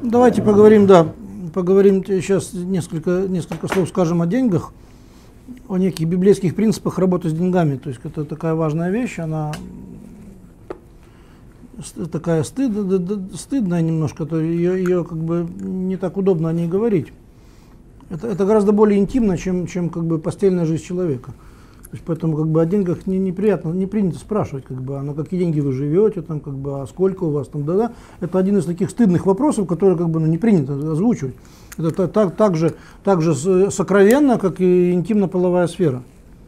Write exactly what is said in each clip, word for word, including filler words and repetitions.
Давайте поговорим, да, поговорим сейчас несколько, несколько слов скажем о деньгах, о неких библейских принципах работы с деньгами. То есть это такая важная вещь, она такая стыд, стыдная немножко, то ее, ее как бы не так удобно о ней говорить. Это, это гораздо более интимно, чем, чем как бы постельная жизнь человека. То есть поэтому как бы о деньгах не, неприятно, не принято спрашивать, как бы, а на какие деньги вы живете, там, как бы, а сколько у вас там, да-да. Это один из таких стыдных вопросов, которые как бы, ну, не принято озвучивать. Это так, так, же, так же сокровенно, как и интимно-половая сфера.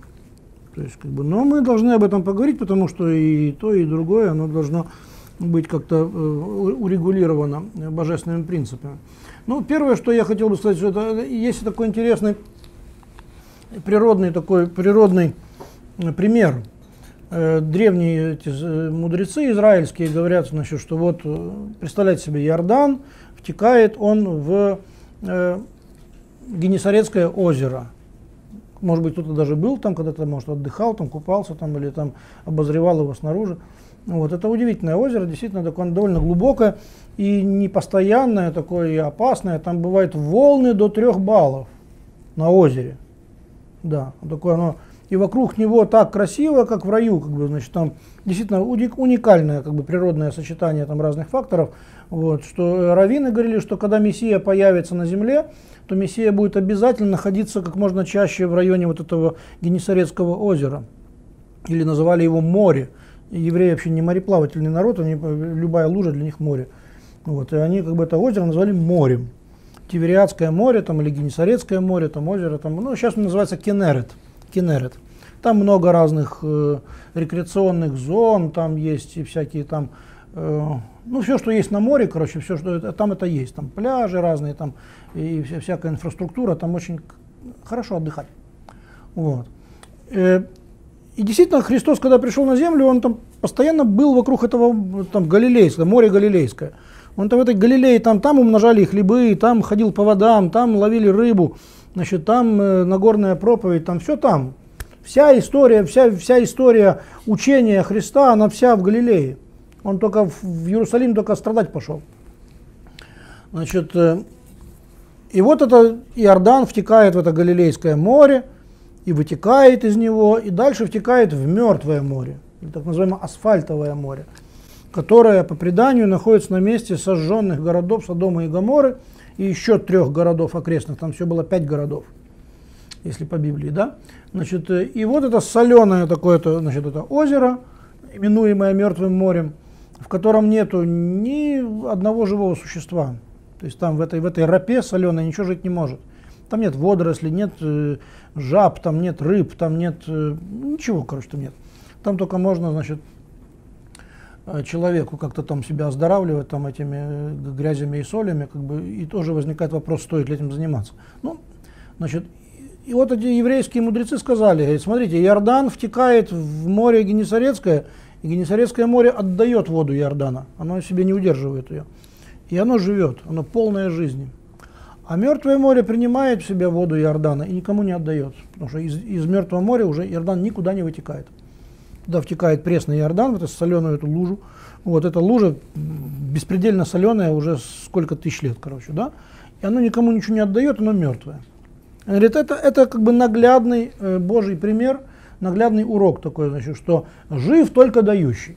То есть, как бы, но мы должны об этом поговорить, потому что и то, и другое, оно должно быть как-то урегулировано божественными принципами. Ну, первое, что я хотел бы сказать, что это есть такой интересный природный такой природный пример. Древние эти мудрецы израильские говорят, значит, что вот представляете себе, Иордан втекает он в э, Генесарецкое озеро. Может быть, кто-то даже был там, когда-то, может, отдыхал, там купался там или там обозревал его снаружи. Вот, это удивительное озеро, действительно такое довольно глубокое и непостоянное, такое и опасное. Там бывают волны до трех баллов на озере. Да, такое оно. И вокруг него так красиво, как в раю, как бы, значит, там действительно уникальное как бы, природное сочетание там, разных факторов. Вот, что раввины говорили, что когда Мессия появится на земле, то Мессия будет обязательно находиться как можно чаще в районе вот этого Генесарецкого озера. Или называли его море. Евреи вообще не мореплавательный народ, они, любая лужа для них море. Вот, и они как бы это озеро назвали морем. Тивериадское море там, или Генесарецкое море, там озеро, там, ну, сейчас он называется Кенерет. Кенерет. Там много разных э, рекреационных зон, там есть и всякие там, э, ну, все, что есть на море, короче, все, что это, там это есть. Там пляжи разные, там и вся, всякая инфраструктура, там очень хорошо отдыхать. Вот. Э, и действительно, Христос, когда пришел на землю, он там постоянно был вокруг этого там, Галилейского, море Галилейское. Он там в этой Галилее, там, там умножали хлебы, там ходил по водам, там ловили рыбу, значит, там э, Нагорная проповедь, там все там. Вся история, вся, вся история учения Христа, она вся в Галилее. Он только в, в Иерусалим только страдать пошел. Значит, э, и вот это Иордан втекает в это Галилейское море, и вытекает из него, и дальше втекает в Мертвое море, так называемое Асфальтовое море, которая по преданию находится на месте сожженных городов Содома и Гоморры и еще трех городов окрестных, там все было пять городов, если по Библии, да. Значит, и вот это соленое такое-то, значит, это озеро, именуемое Мертвым морем, в котором нету ни одного живого существа. То есть там в этой, в этой ропе соленой ничего жить не может. Там нет водорослей, нет э, жаб, там нет рыб, там нет э, ничего, короче, там нет. Там только можно, значит, человеку как-то там себя оздоравливать там этими грязями и солями, как бы, и тоже возникает вопрос, стоит ли этим заниматься. Ну, значит, и вот эти еврейские мудрецы сказали, говорит, смотрите, Иордан втекает в море Генесарецкое, и Генесарецкое море отдает воду Иордана, оно себе не удерживает ее, и оно живет, оно полное жизни. А Мертвое море принимает в себя воду Иордана и никому не отдает, потому что из, из Мертвого моря уже Иордан никуда не вытекает. Туда втекает пресный Иордан, в эту соленую эту лужу. Вот эта лужа беспредельно соленая уже сколько тысяч лет, короче, да? И оно никому ничего не отдает, оно мертвое. Он говорит, это, это как бы наглядный э, Божий пример, наглядный урок такой, значит, что жив только дающий.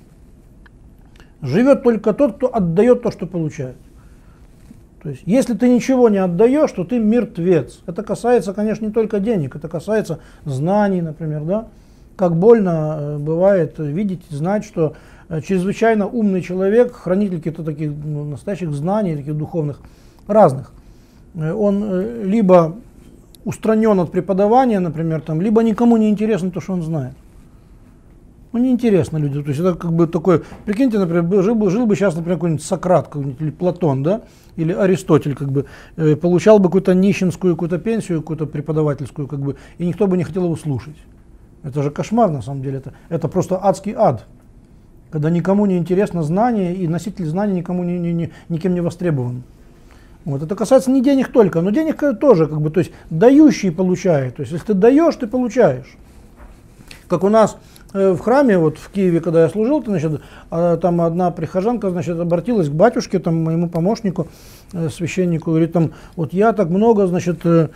Живет только тот, кто отдает то, что получает. То есть, если ты ничего не отдаешь, то ты мертвец. Это касается, конечно, не только денег, это касается знаний, например, да? Как больно э, бывает видеть, знать, что э, чрезвычайно умный человек, хранитель каких-то таких ну, настоящих знаний, таких духовных, разных, э, он э, либо устранен от преподавания, например, там, либо никому не интересно то, что он знает. Ну, неинтересно людям. То есть это как бы такой, прикиньте, например, жил бы, жил бы сейчас, например, какой-нибудь Сократ, какой-нибудь, или Платон, да, или Аристотель, как бы, э, получал бы какую-то нищенскую какую-то пенсию, какую-то преподавательскую, как бы, и никто бы не хотел его слушать. Это же кошмар, на самом деле, это, это просто адский ад, когда никому не интересно знание, и носитель знаний никому не, не, не, никем не востребован. Вот. Это касается не денег только, но денег тоже, как бы, то есть дающий получает, то есть если ты даешь, ты получаешь. Как у нас в храме, вот в Киеве, когда я служил, значит, там одна прихожанка, значит, обратилась к батюшке, там, моему помощнику, священнику, говорит, там, вот я так много, значит,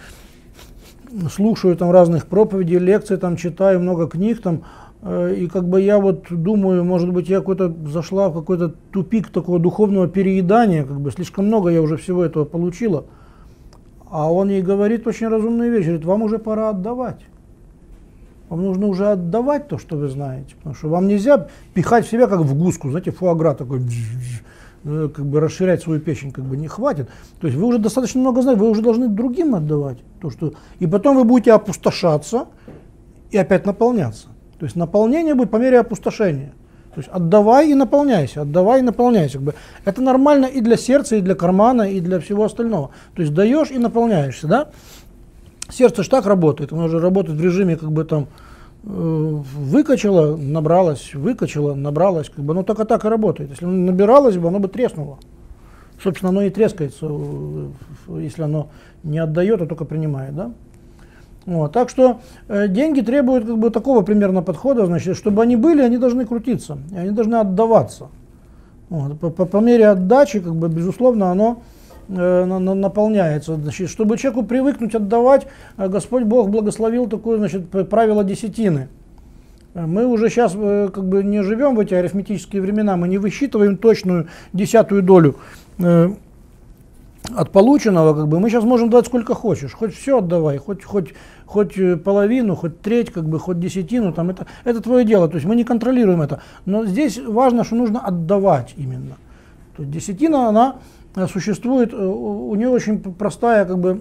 слушаю там разных проповедей, лекций, там, читаю много книг, там, и как бы я вот думаю, может быть, я какой-то зашла в какой-то тупик такого духовного переедания, как бы слишком много я уже всего этого получила. А он ей говорит очень разумную вещь, говорит, вам уже пора отдавать. Вам нужно уже отдавать то, что вы знаете, потому что вам нельзя пихать в себя, как в гуску, знаете, фуагра такой, как бы расширять свою печень, как бы не хватит. То есть вы уже достаточно много знаете, вы уже должны другим отдавать. То, что... И потом вы будете опустошаться и опять наполняться. То есть наполнение будет по мере опустошения. То есть отдавай и наполняйся, отдавай и наполняйся. Как бы. Это нормально и для сердца, и для кармана, и для всего остального. То есть даешь и наполняешься, да? Сердце же так работает, оно же работает в режиме, как бы там э, выкачало, набралось, выкачало, набралось, как бы оно только так и работает. Если оно набиралось бы, оно бы треснуло. Собственно, оно и трескается, если оно не отдает, а только принимает, да? Вот, так что э, деньги требуют как бы такого примерно подхода, значит, чтобы они были, они должны крутиться, они должны отдаваться. Вот, по, по, по мере отдачи, как бы, безусловно, оно э, на, на, наполняется. Значит, чтобы человеку привыкнуть отдавать, э, Господь Бог благословил такое, значит, правило десятины. Мы уже сейчас э, как бы не живем в эти арифметические времена, мы не высчитываем точную десятую долю э, от полученного, как бы, мы сейчас можем дать сколько хочешь, хоть все отдавай, хоть, хоть, хоть половину, хоть треть, как бы, хоть десятину, там, это, это твое дело, то есть мы не контролируем это. Но здесь важно, что нужно отдавать именно. То есть десятина, она существует, у, у нее очень простая, как бы,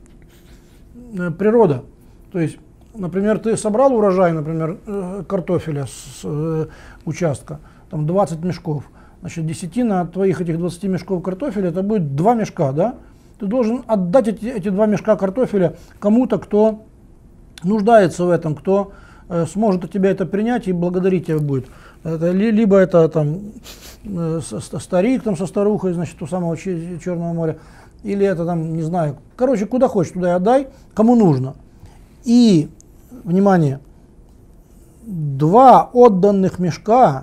природа. То есть, например, ты собрал урожай, например, картофеля с э, участка, там двадцать мешков. Значит, десятина от твоих этих двадцати мешков картофеля, это будет два мешка, да? Ты должен отдать эти, эти два мешка картофеля кому-то, кто нуждается в этом, кто э, сможет от тебя это принять и благодарить тебя будет. Это, ли, либо это там э, старик там, со старухой, значит, у самого Черного моря, или это там, не знаю, короче, куда хочешь, туда и отдай, кому нужно. И, внимание, два отданных мешка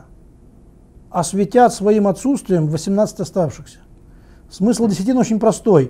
осветят своим отсутствием восемнадцать оставшихся. Смысл десятины очень простой.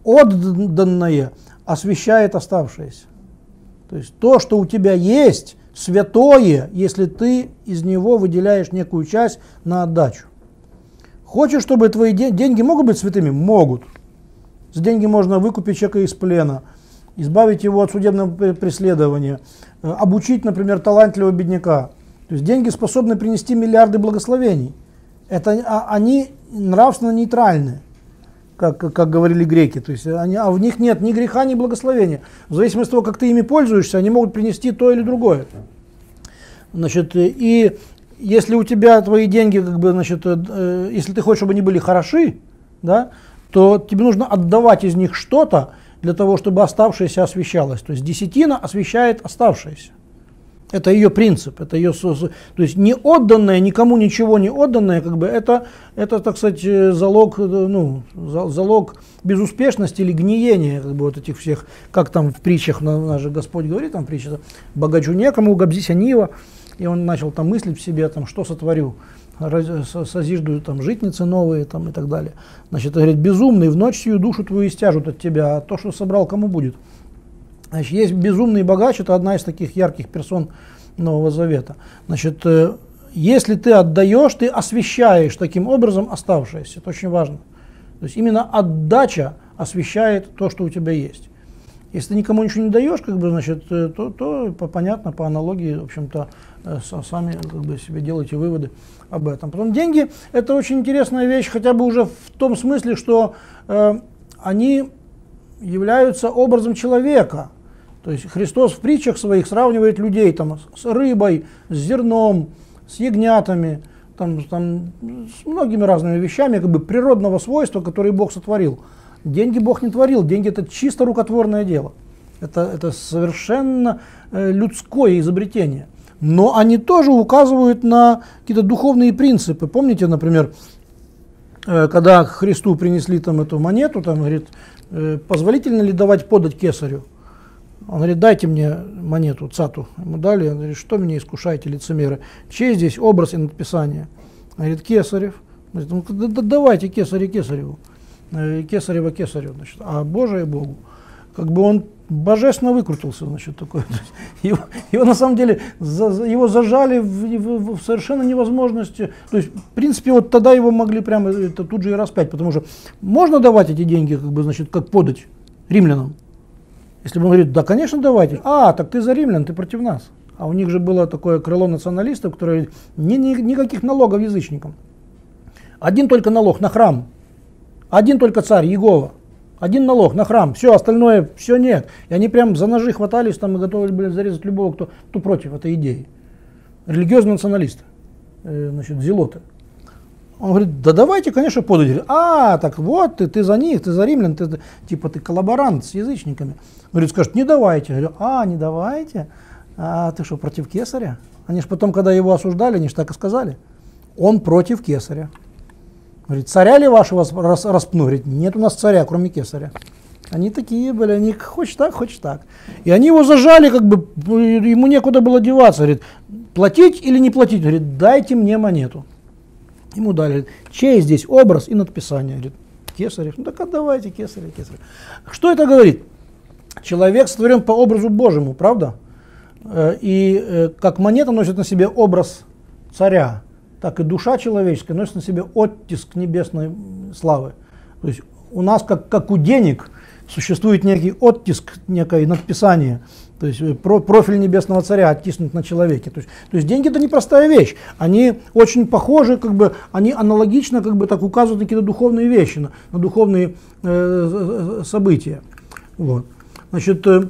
Отданное освещает оставшееся. То есть то, что у тебя есть, святое, если ты из него выделяешь некую часть на отдачу. Хочешь, чтобы твои де- деньги могут быть святыми? Могут. За деньги можно выкупить человека из плена, избавить его от судебного преследования, обучить, например, талантливого бедняка. То есть деньги способны принести миллиарды благословений. Это, а, они нравственно нейтральны, как, как говорили греки. То есть они, а в них нет ни греха, ни благословения. В зависимости от того, как ты ими пользуешься, они могут принести то или другое. Значит, и если у тебя твои деньги, как бы, значит, э, если ты хочешь, чтобы они были хороши, да, то тебе нужно отдавать из них что-то для того, чтобы оставшееся освещалось. То есть десятина освещает оставшееся. Это ее принцип, это ее, то есть не отданное, никому ничего не отданное, как бы это, это, так сказать, залог, ну, залог безуспешности или гниения, как бы, вот этих всех, как там в притчах, наш же Господь говорит, там притча, богачу некому, гобзися нива, и он начал там мыслить в себе, там, что сотворю, созижду там житницы новые, там, и так далее. Значит, говорит, безумный, в ночь сию душу твою истяжут от тебя, а то, что собрал, кому будет? Значит, есть безумный богач, это одна из таких ярких персон Нового Завета. Значит, если ты отдаешь, ты освещаешь таким образом оставшееся. Это очень важно. То есть именно отдача освещает то, что у тебя есть. Если ты никому ничего не даешь, как бы, значит, то, то понятно, по аналогии, в общем-то, сами, как бы, себе делайте выводы об этом. Потом деньги – это очень интересная вещь, хотя бы уже в том смысле, что э, они являются образом человека. То есть Христос в притчах своих сравнивает людей там, с рыбой, с зерном, с ягнятами, там, там, с многими разными вещами, как бы природного свойства, которые Бог сотворил. Деньги Бог не творил, деньги – это чисто рукотворное дело. Это, это совершенно э, людское изобретение. Но они тоже указывают на какие-то духовные принципы. Помните, например, э, когда к Христу принесли там эту монету, там, говорит, э, позволительно ли давать подать кесарю? Он говорит, дайте мне монету, цату. Ему дали, он говорит, что меня искушаете, лицемеры? Чей здесь образ и надписание? Он говорит, Кесарев. Он говорит, ну, да, да, давайте Кесаре Кесареву, Кесарева Кесарю, значит, а Божие Богу. Как бы он божественно выкрутился, значит, такой. Его, его на самом деле за, его зажали в, в, в совершенно невозможности. То есть, в принципе, вот тогда его могли прямо это, тут же и распять, потому что можно давать эти деньги, как бы, значит, как подать римлянам. Если бы он говорит, да, конечно, давайте. А, так ты за римлян, ты против нас. А у них же было такое крыло националистов, которые ни, ни, никаких налогов язычникам. Один только налог на храм. Один только царь, Иегова. Один налог на храм. Все, остальное, все нет. И они прям за ножи хватались там и готовы были зарезать любого, кто, кто против этой идеи. Религиозные националисты, э, значит, зелоты. Он говорит, да давайте, конечно, подать. А, так вот, ты, ты за них, ты за римлян, ты, типа ты коллаборант с язычниками. Говорит, скажет, не давайте. Я говорю, а, не давайте? А ты что, против Кесаря? Они же потом, когда его осуждали, они же так и сказали. Он против Кесаря. Говорит, царя ли вашего рас, распну? Говорит, нет у нас царя, кроме Кесаря. Они такие были, они хочешь так, хочешь так. И они его зажали, как бы, ему некуда было деваться. Говорит, платить или не платить? Говорит, дайте мне монету. Ему дали. Говорит, чей здесь образ и надписание? Говорит, Кесарев. Ну так отдавайте Кесаря, Кесаря. Что это говорит? Человек сотворен по образу Божьему, правда? И как монета носит на себе образ царя, так и душа человеческая носит на себе оттиск небесной славы. То есть у нас, как, как у денег, существует некий оттиск, некое надписание, то есть про, профиль небесного царя оттиснут на человеке. То есть, то есть деньги — это непростая вещь, они очень похожи, как бы, они аналогично как бы, так указывают на какие-то духовные вещи, на, на духовные э, события. Вот. Значит, э,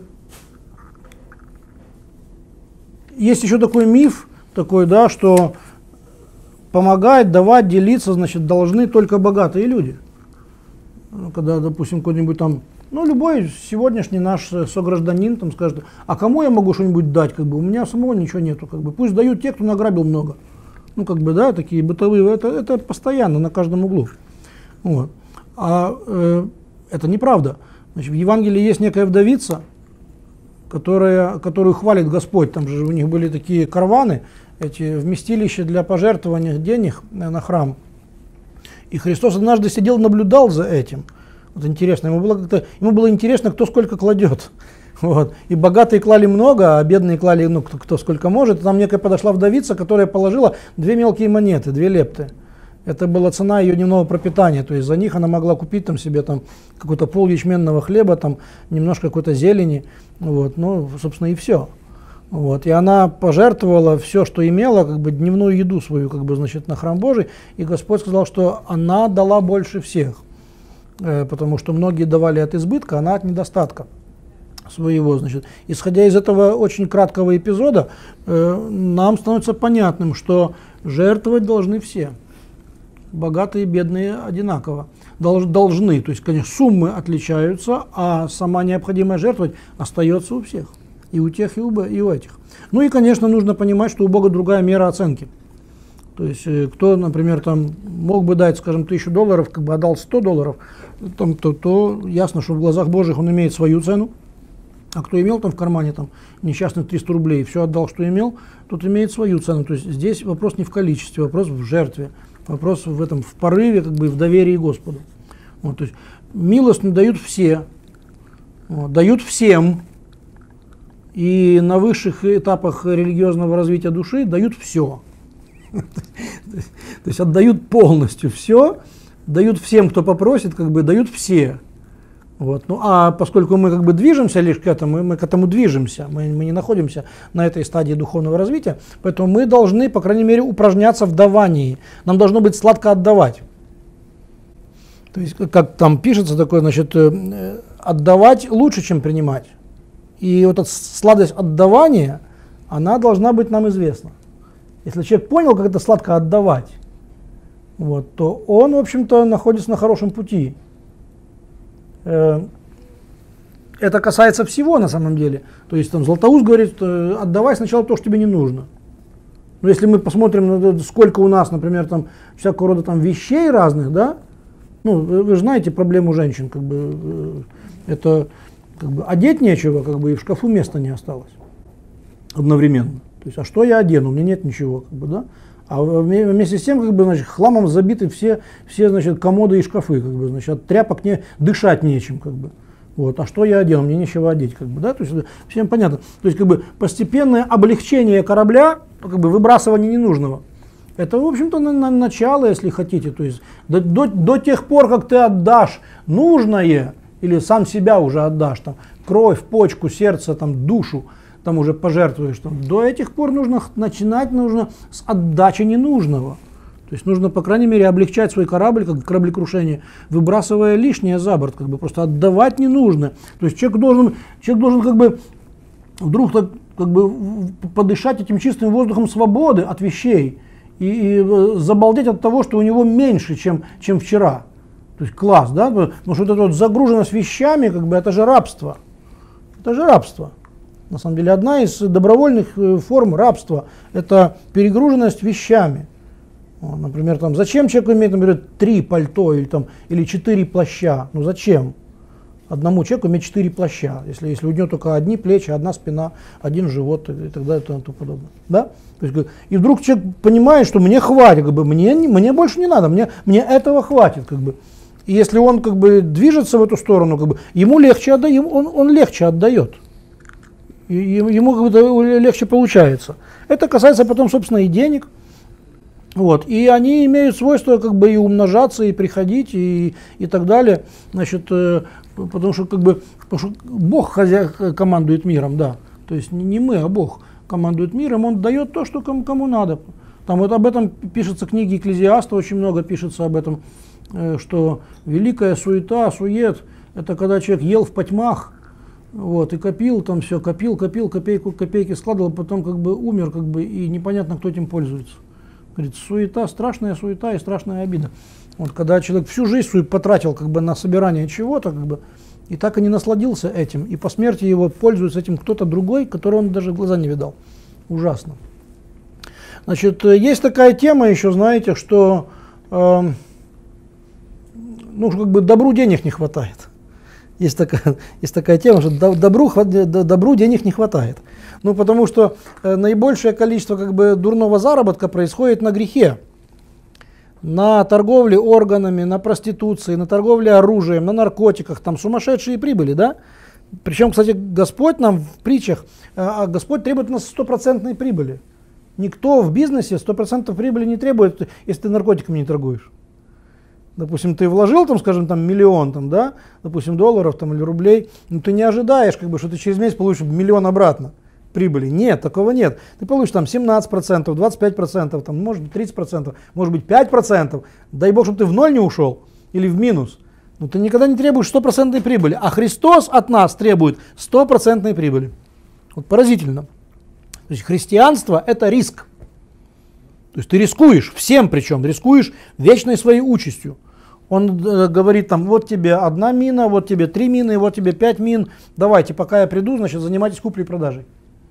есть еще такой миф, такой, да, что помогать, давать, делиться, значит, должны только богатые люди. Когда, допустим, какой-нибудь там, ну, любой сегодняшний наш согражданин там скажет, а кому я могу что-нибудь дать, как бы, у меня самого ничего нету, как бы, пусть дают те, кто награбил много. Ну, как бы, да, такие бытовые, это, это постоянно, на каждом углу. Вот. А э, это неправда. Значит, в Евангелии есть некая вдовица, которая, которую хвалит Господь, там же у них были такие караваны, эти вместилища для пожертвования денег на храм. И Христос однажды сидел, наблюдал за этим. Вот интересно, ему было, как-то, ему было интересно, кто сколько кладет. Вот. И богатые клали много, а бедные клали, ну, кто, кто сколько может. И там некая подошла вдовица, которая положила две мелкие монеты, две лепты. Это была цена ее дневного пропитания. То есть за них она могла купить там, себе там, какой-то пол ячменного хлеба, там, немножко какой-то зелени. Вот. Ну, собственно, и все. Вот. И она пожертвовала все, что имела, как бы дневную еду свою, как бы, значит, на храм Божий. И Господь сказал, что она дала больше всех, э, потому что многие давали от избытка, она от недостатка своего. Значит. Исходя из этого очень краткого эпизода, э, нам становится понятным, что жертвовать должны все, богатые и бедные одинаково. Долж, должны, то есть, конечно, суммы отличаются, а сама необходимая жертвовать остается у всех. И у тех, и у, и у этих. Ну и, конечно, нужно понимать, что у Бога другая мера оценки. То есть, кто, например, там, мог бы дать, скажем, тысячу долларов, как бы отдал сто долларов, там, то, то ясно, что в глазах Божьих он имеет свою цену. А кто имел там в кармане там, несчастных триста рублей, все отдал, что имел, тот имеет свою цену. То есть здесь вопрос не в количестве, вопрос в жертве, вопрос в этом, в порыве, как бы, в доверии Господу. Вот, то есть милость дают все, вот, дают всем. И на высших этапах религиозного развития души дают все. То есть отдают полностью все, дают всем, кто попросит, как бы дают все. Вот. Ну, а поскольку мы как бы движемся лишь к этому, мы, мы к этому движемся, мы, мы не находимся на этой стадии духовного развития, поэтому мы должны, по крайней мере, упражняться в давании. Нам должно быть сладко отдавать. То есть, как там пишется такое, значит, отдавать лучше, чем принимать. И вот эта сладость отдавания, она должна быть нам известна. Если человек понял, как это сладко отдавать, вот, то он, в общем-то, находится на хорошем пути. Это касается всего на самом деле. То есть там Златоуст говорит, отдавай сначала то, что тебе не нужно. Но если мы посмотрим, сколько у нас, например, там всякого рода там вещей разных, да, ну, вы, вы же знаете проблему женщин, как бы, это как бы одеть нечего, как бы и в шкафу места не осталось одновременно. То есть, а что я одену? У меня нет ничего, как бы, да? А вместе с тем, как бы, значит, хламом забиты все, все, значит, комоды и шкафы, как бы, значит, от тряпок не, дышать нечем, как бы. Вот. А что я одену? Мне нечего одеть, как бы, да? То есть, всем понятно. То есть, как бы, постепенное облегчение корабля, как бы, выбрасывание ненужного. Это, в общем-то, на, на начало, если хотите. То есть, до, до, до тех пор, как ты отдашь нужное, или сам себя уже отдашь, там, кровь, почку, сердце, там, душу, там уже пожертвуешь, там, до этих пор нужно начинать нужно с отдачи ненужного. То есть нужно, по крайней мере, облегчать свой корабль, как кораблекрушение, выбрасывая лишнее за борт, как бы просто отдавать ненужное. То есть человек должен, человек должен как бы вдруг так, как бы подышать этим чистым воздухом свободы от вещей и, и забалдеть от того, что у него меньше, чем, чем вчера. То есть класс, да? Потому что эта вот загруженность вещами, как бы, это же рабство. Это же рабство. На самом деле, одна из добровольных форм рабства – это перегруженность вещами. Вот, например, там, зачем человеку иметь, например, три пальто или, там, или четыре плаща? Ну зачем одному человеку иметь четыре плаща, если, если у него только одни плечи, одна спина, один живот и так далее и тому подобное. Да? То есть, и вдруг человек понимает, что мне хватит, как бы, мне, мне больше не надо, мне, мне этого хватит. Как бы. И если он как бы, движется в эту сторону, как бы, ему легче отдает, он, он легче отдает. И ему как бы легче получается. Это касается потом, собственно, и денег. Вот. И они имеют свойство как бы и умножаться, и приходить, и, и так далее. Значит, э, потому что, как бы, потому что Бог хозя... командует миром, да. То есть не мы, а Бог командует миром, Он дает то, что кому, кому надо. Там вот об этом пишется книги Экклезиаста, очень много пишется об этом, э, что великая суета, сует, это когда человек ел в потьмах, вот, и копил там все, копил, копил, копейку, копейки складывал, потом как бы умер, как бы, и непонятно, кто этим пользуется. Говорит, суета, страшная суета и страшная обида. Вот, когда человек всю жизнь свою потратил как бы, на собирание чего-то, как бы, и так и не насладился этим, и по смерти его пользуется этим кто-то другой, которого он даже в глаза не видал. Ужасно. Значит, есть такая тема еще, знаете, что э, ну, как бы добру денег не хватает. Есть такая, есть такая тема, что добру, добру денег не хватает. Ну, потому что э, наибольшее количество как бы, дурного заработка происходит на грехе. На торговле органами, на проституции, на торговле оружием, на наркотиках. Там сумасшедшие прибыли, да? Причем, кстати, Господь нам в притчах, э, Господь требует у нас стопроцентной прибыли. Никто в бизнесе сто процентов прибыли не требует, если ты наркотиками не торгуешь. Допустим, ты вложил, там, скажем, там, миллион, там, да, допустим, долларов там, или рублей, но ты не ожидаешь, как бы, что ты через месяц получишь миллион обратно прибыли. Нет, такого нет. Ты получишь там семнадцать процентов, двадцать пять процентов, там, может быть тридцать процентов, может быть пять процентов. Дай Бог, чтобы ты в ноль не ушел или в минус. Но ты никогда не требуешь стопроцентной прибыли. А Христос от нас требует стопроцентной прибыли. Вот поразительно. То есть христианство – это риск. То есть ты рискуешь, всем причем, рискуешь вечной своей участью. Он э, говорит там, вот тебе одна мина, вот тебе три мины, вот тебе пять мин, давайте, пока я приду, значит, занимайтесь куплей-продажей.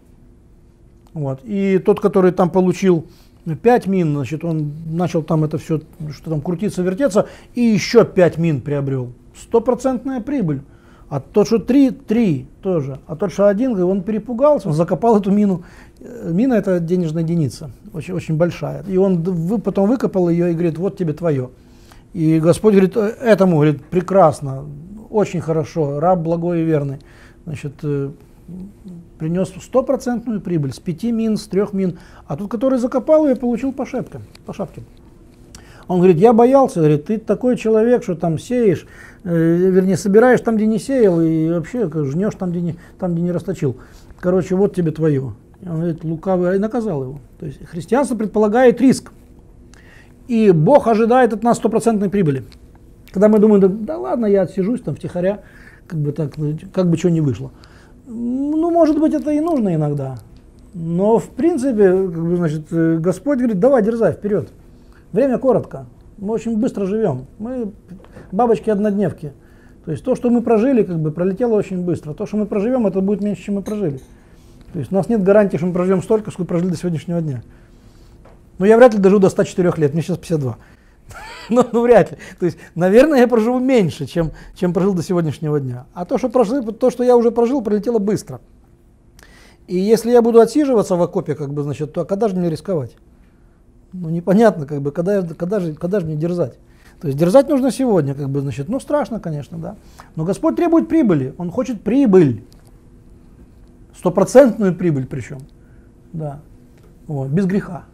Вот. И тот, который там получил пять мин, значит, он начал там это все, что там, крутиться, вертеться, и еще пять мин приобрел. Стопроцентная прибыль. А тот, что три, три тоже. А тот, что один, он перепугался, он закопал эту мину. Мина – это денежная единица, очень, очень большая. И он вы, потом выкопал ее и говорит, вот тебе твое. И Господь говорит, этому, говорит, прекрасно, очень хорошо, раб благой и верный. Значит, принес стопроцентную прибыль с пяти мин, с трех мин. А тот, который закопал ее, получил по шапке. По шапке. Он говорит, я боялся, говорит, ты такой человек, что там сеешь, э, вернее, собираешь там, где не сеял, и вообще жнешь там, где не, там, где не расточил. Короче, вот тебе твое. И он говорит, лукавый, и наказал его. То есть христианство предполагает риск. И Бог ожидает от нас стопроцентной прибыли. Когда мы думаем, да, да ладно, я отсижусь там втихаря, как бы так, как бы что ни вышло. Ну, может быть, это и нужно иногда. Но, в принципе, как бы, значит, Господь говорит, давай, дерзай, вперед. Время коротко, мы очень быстро живем, мы бабочки-однодневки. То есть то, что мы прожили, как бы пролетело очень быстро. То, что мы проживем, это будет меньше, чем мы прожили. То есть у нас нет гарантии, что мы проживем столько, сколько прожили до сегодняшнего дня. Но я вряд ли доживу до ста четырёх лет, мне сейчас пятьдесят два. ну, ну, вряд ли. То есть, наверное, я проживу меньше, чем, чем прожил до сегодняшнего дня. А то что, прожил, то, что я уже прожил, пролетело быстро. И если я буду отсиживаться в окопе, как бы, значит, то когда же мне рисковать? Ну, непонятно, как бы, когда, когда, же, когда же мне дерзать? То есть дерзать нужно сегодня, как бы, значит, ну, страшно, конечно, да. Но Господь требует прибыли, Он хочет прибыль. Стопроцентную прибыль причем, да, вот, без греха.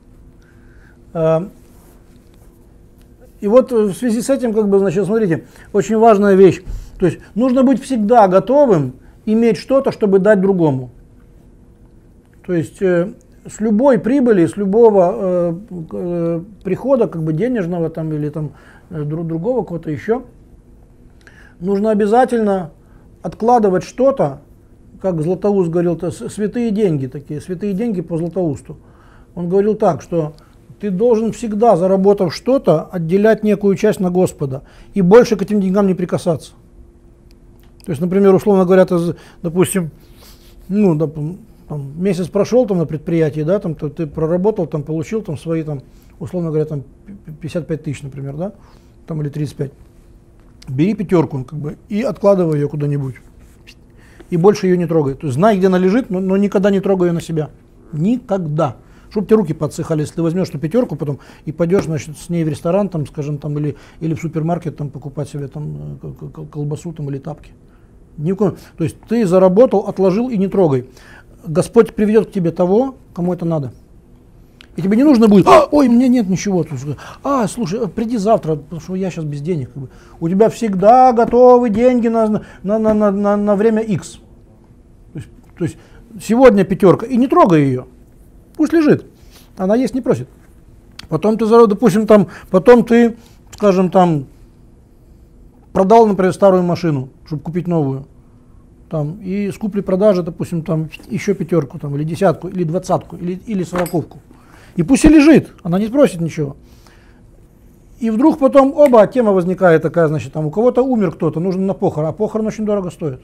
И вот в связи с этим, как бы, значит, смотрите, очень важная вещь. То есть нужно быть всегда готовым иметь что-то, чтобы дать другому. То есть э, с любой прибыли, с любого э, э, прихода, как бы денежного там, или там, э, другого кого-то еще, нужно обязательно откладывать что-то, как Златоуст говорил, это святые деньги такие, святые деньги по Златоусту. Он говорил так, что ты должен всегда, заработав что-то, отделять некую часть на Господа и больше к этим деньгам не прикасаться. То есть, например, условно говоря, ты, допустим, ну, допустим, там, месяц прошел там на предприятии, да, там ты, ты проработал, там получил там свои, там, условно говоря, там пятьдесят пять тысяч, например, да, там или тридцать пять. Бери пятерку, как бы, и откладывай ее куда-нибудь. И больше ее не трогай. То есть знай, где она лежит, но, но никогда не трогай ее на себя. Никогда. Чтобы тебе руки подсыхали, если ты возьмешь эту пятерку потом и пойдешь, значит, с ней в ресторан, там, скажем, там, или, или в супермаркет там, покупать себе там, колбасу там, или тапки. Ни в коем. То есть ты заработал, отложил и не трогай. Господь приведет к тебе того, кому это надо. И тебе не нужно будет, а, ой, у меня нет ничего. А, слушай, приди завтра, потому что я сейчас без денег. У тебя всегда готовы деньги на, на, на, на, на, на время X. То есть, то есть сегодня пятерка, и не трогай ее. Пусть лежит. Она есть не просит. Потом ты, допустим, там, потом ты, скажем, там, продал, например, старую машину, чтобы купить новую. Там, и с купли-продажи, допустим, там, еще пятерку, там, или десятку, или двадцатку, или, или сороковку. И пусть и лежит, она не просит ничего. И вдруг потом, оба, тема возникает такая, значит, там, у кого-то умер кто-то, нужно на похорон, а похорон очень дорого стоит.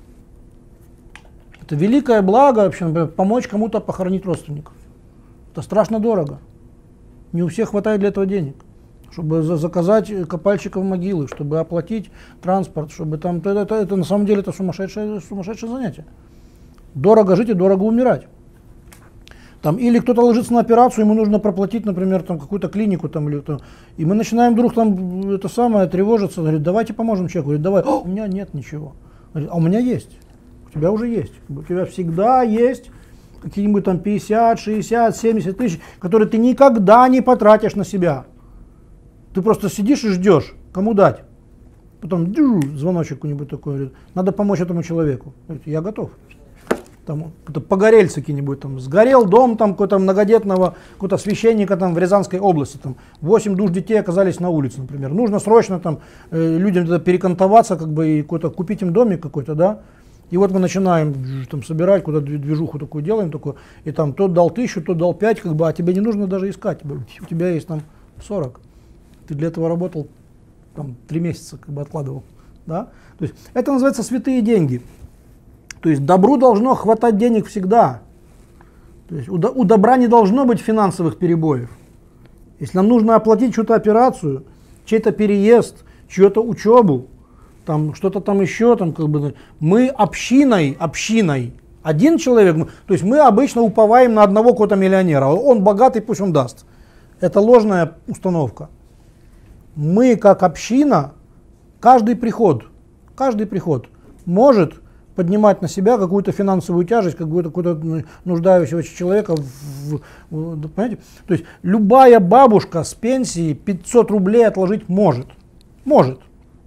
Это великое благо, вообще, например, помочь кому-то похоронить родственников. Это страшно дорого. Не у всех хватает для этого денег. Чтобы заказать копальщиков могилы, чтобы оплатить транспорт, чтобы там... Это, это, это на самом деле это сумасшедшее, сумасшедшее занятие. Дорого жить и дорого умирать. Там, или кто-то ложится на операцию, ему нужно проплатить, например, там, какую-то клинику. Там, или, там, и мы начинаем вдруг там, это самое тревожиться. Говорит, давайте поможем человеку. Говорит, давай. О, у меня нет ничего. Говорит, а у меня есть. У тебя уже есть. У тебя всегда есть какие-нибудь там пятьдесят, шестьдесят, семьдесят тысяч, которые ты никогда не потратишь на себя. Ты просто сидишь и ждешь, кому дать. Потом дю, звоночек какой-нибудь такой, говорит, надо помочь этому человеку. Говорит, я готов. Там, погорельцы какие-нибудь, там, сгорел дом там, какого-то многодетного какого-то священника там, в Рязанской области. Там, восемь душ детей оказались на улице, например. Нужно срочно там, э, людям перекантоваться, как бы, и купить им домик какой-то, да. И вот мы начинаем там, собирать, куда движуху такую делаем, такую, и там тот дал тысячу, тот дал пять, как бы, а тебе не нужно даже искать, у тебя есть там сорок. Ты для этого работал там, три месяца, как бы откладывал. Да? То есть, это называется святые деньги. То есть добру должно хватать денег всегда. То есть, у, до, у добра не должно быть финансовых перебоев. Если нам нужно оплатить чью-то операцию, чей-то переезд, чью-то учебу, там что-то там еще, там, как бы, мы общиной, общиной, один человек, то есть мы обычно уповаем на одного какого-то миллионера, он богатый, пусть он даст. Это ложная установка. Мы как община, каждый приход, каждый приход может поднимать на себя какую-то финансовую тяжесть, какую-то, какую-то нуждающегося человека. В, в, понимаете? То есть любая бабушка с пенсии пятьсот рублей отложить может. Может.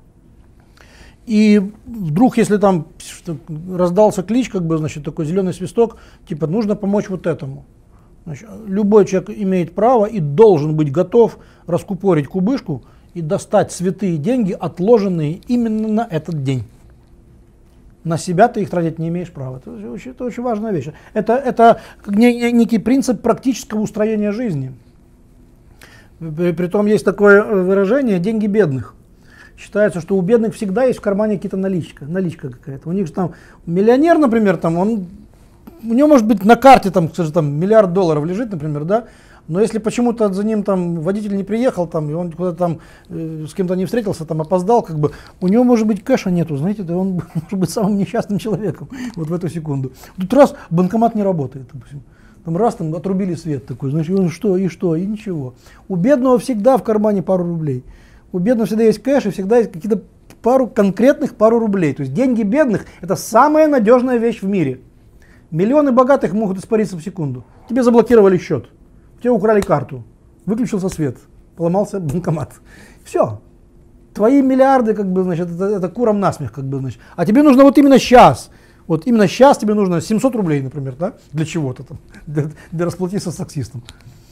И вдруг, если там раздался клич, как бы, значит, такой зеленый свисток, типа, нужно помочь вот этому. Значит, любой человек имеет право и должен быть готов раскупорить кубышку и достать святые деньги, отложенные именно на этот день. На себя ты их тратить не имеешь права. Это очень, это очень важная вещь. Это, это некий принцип практического устроения жизни. Притом есть такое выражение «деньги бедных». Считается, что у бедных всегда есть в кармане какие-то наличка, наличка какая-то. У них же там миллионер, например, там, он, у него может быть на карте там, скажем, там, миллиард долларов лежит, например, да, Но если почему-то за ним там водитель не приехал, там, и он куда-то там э, с кем-то не встретился, там опоздал, как бы, у него, может быть, кэша нету, знаете, да он может быть самым несчастным человеком вот в эту секунду. Тут раз банкомат не работает, допустим. Там раз там отрубили свет такой, значит, он что, и что, и ничего. У бедного всегда в кармане пару рублей. У бедного всегда есть кэш, и всегда есть какие-то пару конкретных пару рублей. То есть деньги бедных – это самая надежная вещь в мире. Миллионы богатых могут испариться в секунду. Тебе заблокировали счет, тебе украли карту, выключился свет, поломался банкомат. Все. Твои миллиарды, как бы, значит, это, это курам насмех, как бы, значит. А тебе нужно вот именно сейчас. Вот именно сейчас тебе нужно семьсот рублей, например, да, для чего-то там, для, для расплатиться с таксистом.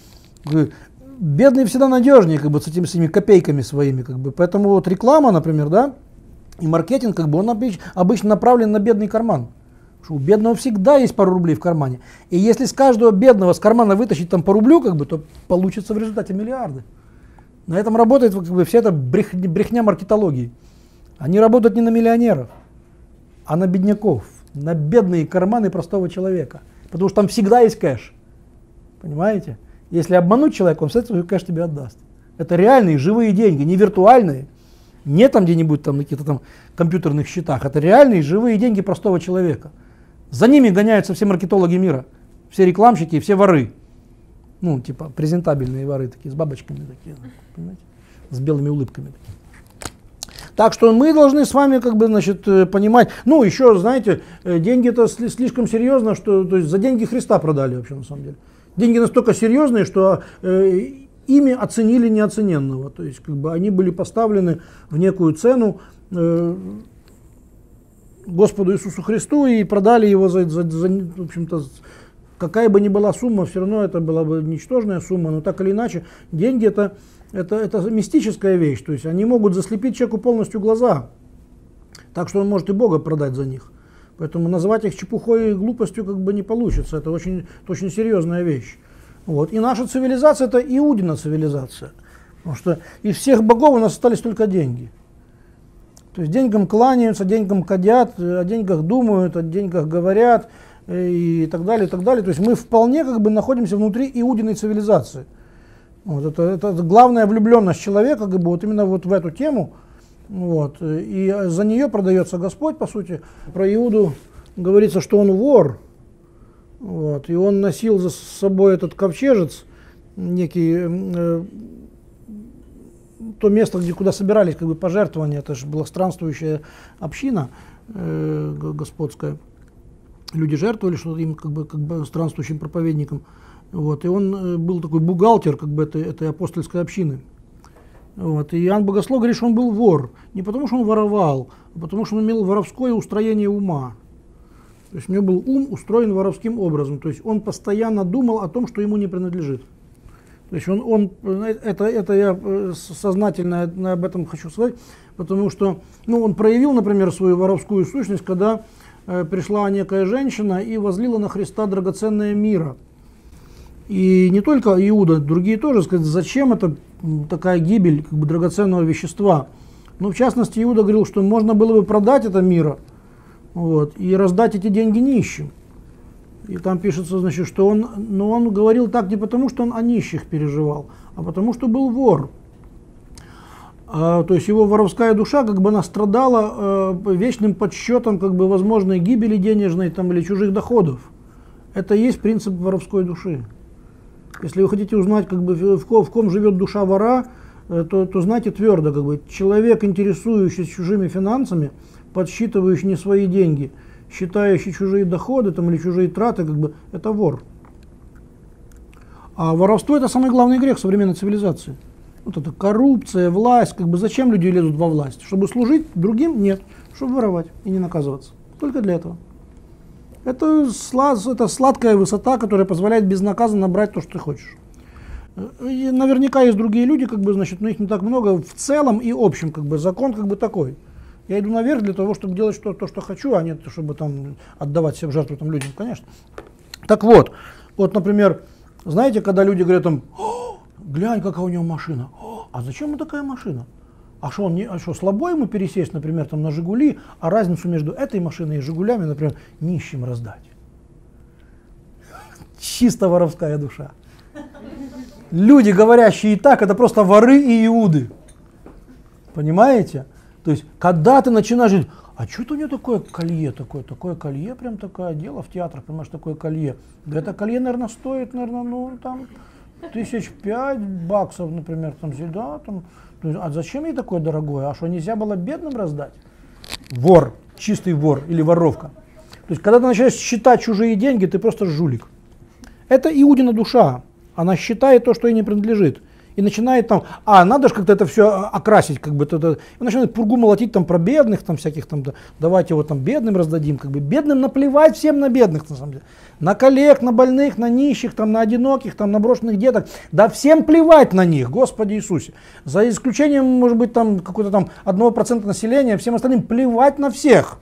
Бедные всегда надежнее, как бы, с этими своими копейками своими, как бы. Поэтому вот реклама, например, да, и маркетинг, как бы, он обычно направлен на бедный карман. Что у бедного всегда есть пару рублей в кармане. И если с каждого бедного с кармана вытащить там по рублю, как бы, то получится в результате миллиарды. На этом работает, как бы, вся эта брехня, брехня маркетологии. Они работают не на миллионеров, а на бедняков, на бедные карманы простого человека. Потому что там всегда есть кэш. Понимаете? Если обмануть человека, он, кстати, свой кэш тебе отдаст. Это реальные живые деньги, не виртуальные. Не там где-нибудь там на каких-то там компьютерных счетах. Это реальные живые деньги простого человека. За ними гоняются все маркетологи мира. Все рекламщики и все воры. Ну, типа презентабельные воры такие, с бабочками такие, понимаете? С белыми улыбками такие. Так что мы должны с вами, как бы, значит, понимать. Ну, еще, знаете, деньги это слишком серьезно, что, то есть, за деньги Христа продали вообще на самом деле. Деньги настолько серьезные, что э, ими оценили неоцененного. То есть, как бы, они были поставлены в некую цену э, Господу Иисусу Христу и продали его за, за, за, в общем-то, какая бы ни была сумма, все равно это была бы ничтожная сумма, но так или иначе, деньги это, это, это мистическая вещь, то есть они могут заслепить человеку полностью глаза, так что он может и Бога продать за них. Поэтому называть их чепухой и глупостью как бы не получится, это очень, это очень серьезная вещь. Вот. И наша цивилизация это Иудина цивилизация, потому что из всех богов у нас остались только деньги. То есть деньгам кланяются, деньгам кадят, о деньгах думают, о деньгах говорят и так далее, и так далее. То есть мы вполне как бы находимся внутри Иудиной цивилизации. Вот это, это главная влюбленность человека как бы вот именно вот в эту тему. Вот. И за нее продается Господь, по сути. Про Иуду говорится, что он вор. Вот. И он носил за собой этот ковчежец, некий... Э, то место, где, куда собирались как бы пожертвования, это же была странствующая община э, господская. Люди жертвовали что-то им как бы, как бы странствующим проповедникам. Вот. И он э, был такой бухгалтер как бы, этой, этой апостольской общины. Вот. И Иоанн Богослов говорит, что он был вор. Не потому, что он воровал, а потому, что он имел воровское устроение ума. То есть у него был ум устроен воровским образом. То есть он постоянно думал о том, что ему не принадлежит. То есть он, он это, это я сознательно об этом хочу сказать, потому что ну, он проявил, например, свою воровскую сущность, когда э, пришла некая женщина и возлила на Христа драгоценное мира. И не только Иуда, другие тоже сказали, зачем это такая гибель как бы, драгоценного вещества. Ну, в частности, Иуда говорил, что можно было бы продать это мира вот, и раздать эти деньги нищим. И там пишется, значит, что он, но он говорил так не потому, что он о нищих переживал, а потому, что был вор. А, то есть его воровская душа, как бы она страдала э, вечным подсчетом, как бы возможной гибели денежной там, или чужих доходов. Это и есть принцип воровской души. Если вы хотите узнать, как бы, в, ком, в ком живет душа вора, э, то, то знайте твердо, как бы, человек, интересующийся чужими финансами, подсчитывающий не свои деньги, считающий чужие доходы там, или чужие траты, как бы, это вор. А воровство это самый главный грех современной цивилизации. Вот это коррупция, власть, как бы зачем люди лезут во власть? Чтобы служить другим? Нет. Чтобы воровать и не наказываться. Только для этого. Это, слад, это сладкая высота, которая позволяет безнаказанно брать то, что ты хочешь. И наверняка есть другие люди, как бы, значит, но их не так много в целом и общем, как бы, закон как бы такой. Я иду наверх для того, чтобы делать что, то, что хочу, а не чтобы там отдавать всем жертву там, людям, конечно. Так вот, вот, например, знаете, когда люди говорят там, глянь, какая у него машина, а зачем ему такая машина? А что, он не, а что, слабо ему пересесть, например, там, на Жигули, а разницу между этой машиной и Жигулями, например, нищим раздать? Чисто воровская душа. люди, говорящие так, это просто воры и иуды. Понимаете? То есть, когда ты начинаешь жить, а что-то у нее такое колье, такое, такое колье, прям такое дело в театрах, понимаешь, такое колье. Да это колье, наверное, стоит, наверное, ну, там, тысяч пять баксов, например, там, да, там. А зачем ей такое дорогое? А что, нельзя было бедным раздать? Вор, чистый вор или воровка. То есть, когда ты начинаешь считать чужие деньги, ты просто жулик. Это Иудина душа. Она считает то, что ей не принадлежит. И начинает там, а, надо же как-то это все окрасить, как бы, то, то. И начинает пургу молотить там про бедных, там всяких там, да, давайте его там бедным раздадим, как бы, бедным наплевать всем на бедных, на самом деле. На коллег, на больных, на нищих, там, на одиноких, там, на брошенных деток, да всем плевать на них, Господи Иисусе. За исключением, может быть, там, какой-то там одного процента населения, всем остальным плевать на всех.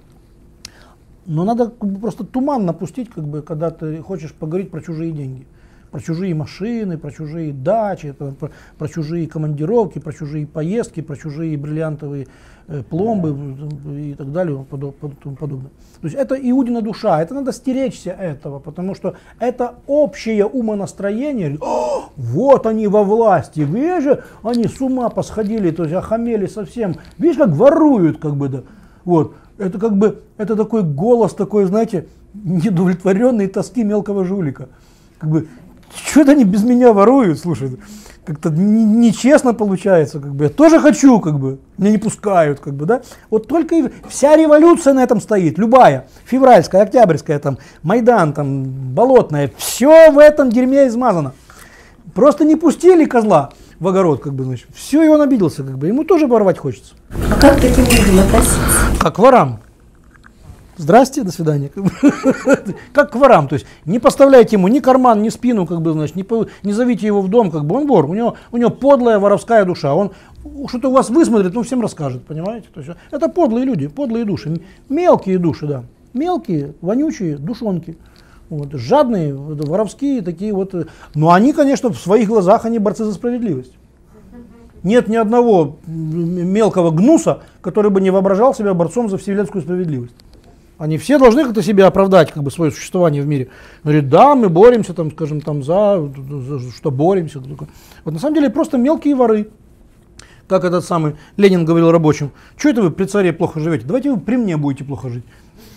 Но надо как бы, просто туман напустить, как бы, когда ты хочешь поговорить про чужие деньги. Про чужие машины, про чужие дачи, про, про, про чужие командировки, про чужие поездки, про чужие бриллиантовые э, пломбы и так далее и тому подобное. То есть это Иудина душа, это надо стеречься этого, потому что это общее умонастроение. О, вот они во власти, видишь же, они с ума посходили, то есть охамели совсем. Видишь, как воруют, как бы, да. Вот. Это как бы, это такой голос, такой, знаете, недовлетворенной тоски мелкого жулика. Как бы, что-то они без меня воруют, слушай, как-то нечестно получается, как бы, я тоже хочу, как бы, меня не пускают, как бы, да, вот только и вся революция на этом стоит, любая, февральская, октябрьская, там, Майдан, там, Болотная, все в этом дерьме измазано, просто не пустили козла в огород, как бы, значит, все, и он обиделся, как бы, ему тоже воровать хочется. А как к таким людям относиться? Как к ворам. Здрасте, до свидания. Как к ворам, то есть не поставляйте ему ни карман, ни спину, как бы, значит, не, по, не зовите его в дом, как бы он вор, у него, у него подлая воровская душа, он что-то у вас высмотрит, он всем расскажет, понимаете? То есть, это подлые люди, подлые души, мелкие души, да, мелкие, вонючие душонки, вот, жадные, воровские такие вот, но они, конечно, в своих глазах они борцы за справедливость. Нет ни одного мелкого гнуса, который бы не воображал себя борцом за вселенскую справедливость. Они все должны как-то себе оправдать, как бы, свое существование в мире. Говорит, да, мы боремся, там, скажем, там, за, за что боремся. Вот на самом деле просто мелкие воры. Как этот самый Ленин говорил рабочим, что это вы при царе плохо живете? Давайте вы при мне будете плохо жить.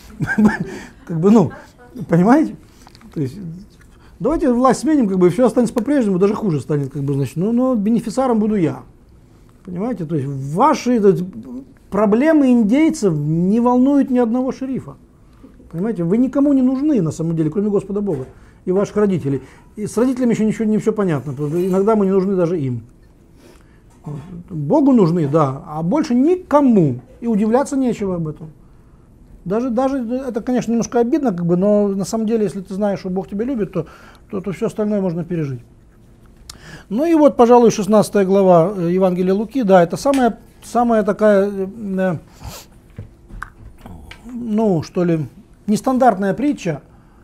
Как бы, ну, понимаете? То есть, давайте власть сменим, как бы, все останется по-прежнему, даже хуже станет, как бы, значит, но, но бенефициаром буду я. Понимаете? То есть, ваши проблемы индейцев не волнуют ни одного шерифа. Понимаете, вы никому не нужны, на самом деле, кроме Господа Бога и ваших родителей. И с родителями еще ничего не все понятно, иногда мы не нужны даже им. Богу нужны, да, а больше никому. И удивляться нечего об этом. Даже, даже это, конечно, немножко обидно, как бы, но на самом деле, если ты знаешь, что Бог тебя любит, то, то, то все остальное можно пережить. Ну и вот, пожалуй, шестнадцатая глава Евангелия Луки, да, это самая, самая такая, э, ну, что ли, нестандартная притча.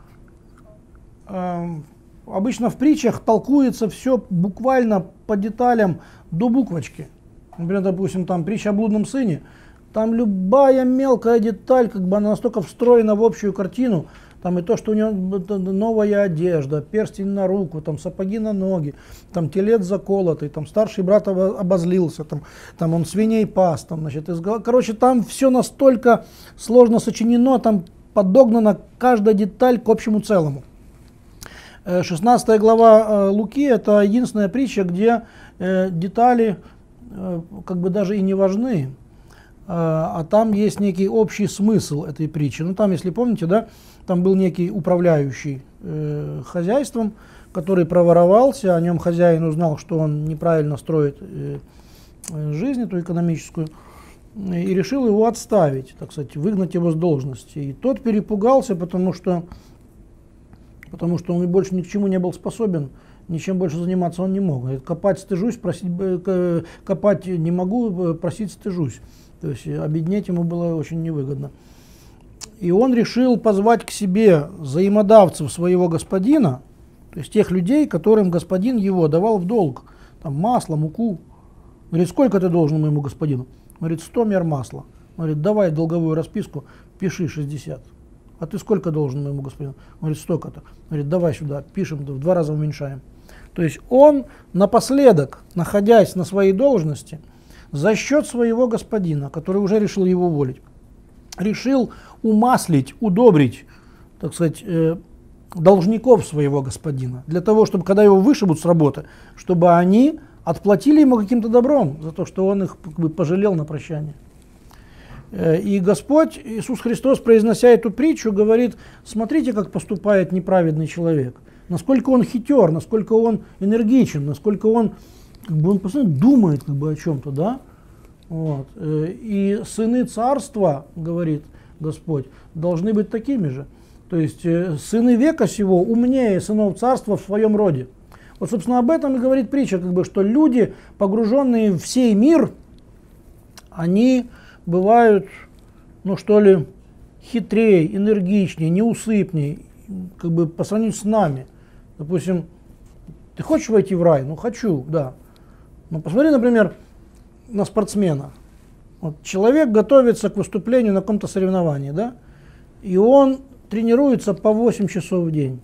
Э, обычно в притчах толкуется все буквально по деталям до буквочки. Например, допустим, там притча о блудном сыне. Там любая мелкая деталь, как бы она настолько встроена в общую картину, там и то, что у него новая одежда, перстень на руку, там сапоги на ноги, там телец заколотый, там старший брат обозлился, там, там он свиней пас, там, значит, из... короче, там все настолько сложно сочинено, там подогнана каждая деталь к общему целому. шестнадцатая глава Луки — это единственная притча, где э, детали э, как бы даже и не важны. А там есть некий общий смысл этой притчи. Ну там, если помните, да, там был некий управляющий э, хозяйством, который проворовался, о нем хозяин узнал, что он неправильно строит э, жизнь эту экономическую, и решил его отставить, так сказать, выгнать его с должности. И тот перепугался, потому что, потому что он больше ни к чему не был способен, ничем больше заниматься он не мог. Говорит, копать стыжусь, просить, копать не могу, просить стыжусь. То есть обеднеть ему было очень невыгодно. И он решил позвать к себе взаимодавцев своего господина, то есть тех людей, которым господин его давал в долг, там масло, муку. Говорит, сколько ты должен моему господину? Говорит, сто мер масла. Говорит, давай долговую расписку, пиши шестьдесят. А ты сколько должен моему господину? Говорит, столько-то. Говорит, давай сюда, пишем, в два раза уменьшаем. То есть он напоследок, находясь на своей должности, за счет своего господина, который уже решил его уволить, решил умаслить, удобрить, так сказать, э, должников своего господина, для того, чтобы, когда его вышибут с работы, чтобы они отплатили ему каким-то добром за то, что он их как бы пожалел на прощание. Э, и Господь Иисус Христос, произнося эту притчу, говорит: смотрите, как поступает неправедный человек, насколько он хитер, насколько он энергичен, насколько он, как бы, он постоянно думает как бы о чем-то, да? Вот. И сыны царства, говорит Господь, должны быть такими же. То есть сыны века сего умнее сынов царства в своем роде. Вот, собственно, об этом и говорит притча, как бы, что люди, погруженные в сей мир, они бывают, ну что ли, хитрее, энергичнее, неусыпнее, как бы по сравнению с нами. Допустим, ты хочешь войти в рай? Ну, хочу, да. Но посмотри, например, на спортсмена. Вот человек готовится к выступлению на каком-то соревновании, да? И он тренируется по восемь часов в день.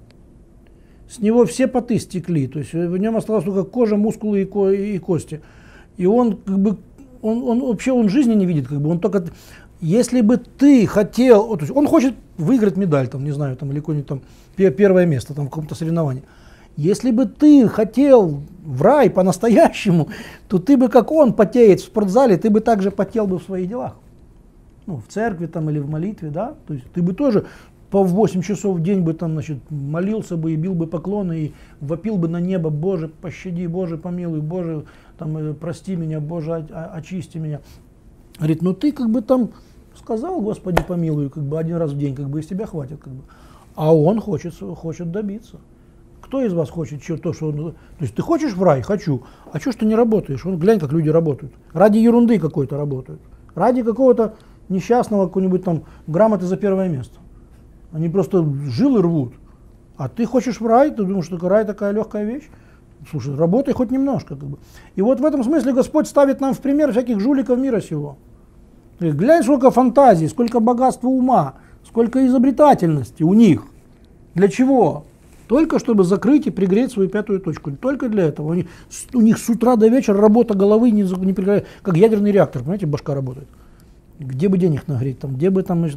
С него все поты стекли, то есть в нем осталась только кожа, мускулы и, ко и кости. И он как бы, он, он вообще он жизни не видит, как бы, он только, если бы ты хотел, то есть он хочет выиграть медаль, там, не знаю, там, или какое-нибудь там первое место там, в каком-то соревновании. Если бы ты хотел в рай по-настоящему, то ты бы, как он потеет в спортзале, ты бы также потел бы в своих делах. Ну, в церкви там или в молитве, да? То есть ты бы тоже по восемь часов в день бы там, значит, молился бы и бил бы поклоны, и вопил бы на небо: Боже, пощади, Боже, помилуй, Боже, там, прости меня, Боже, очисти меня. Говорит, ну ты как бы там сказал: Господи, помилуй, как бы один раз в день, как бы из тебя хватит. Как бы. А он хочет, хочет добиться. Кто из вас хочет что, то, что он... То есть ты хочешь в рай? Хочу. А что ж ты не работаешь? Он, глянь, как люди работают. Ради ерунды какой-то работают. Ради какого-то несчастного, какой-нибудь там грамоты за первое место. Они просто жилы рвут. А ты хочешь в рай? Ты думаешь, что рай такая легкая вещь? Слушай, работай хоть немножко. Как бы. И вот в этом смысле Господь ставит нам в пример всяких жуликов мира сего. То есть, глянь, сколько фантазий, сколько богатства ума, сколько изобретательности у них. Для чего? Только чтобы закрыть и пригреть свою пятую точку. Только для этого. Они, у них с утра до вечера работа головы не, не пригорает, как ядерный реактор, понимаете, башка работает. Где бы денег нагреть, там, где бы там... Значит,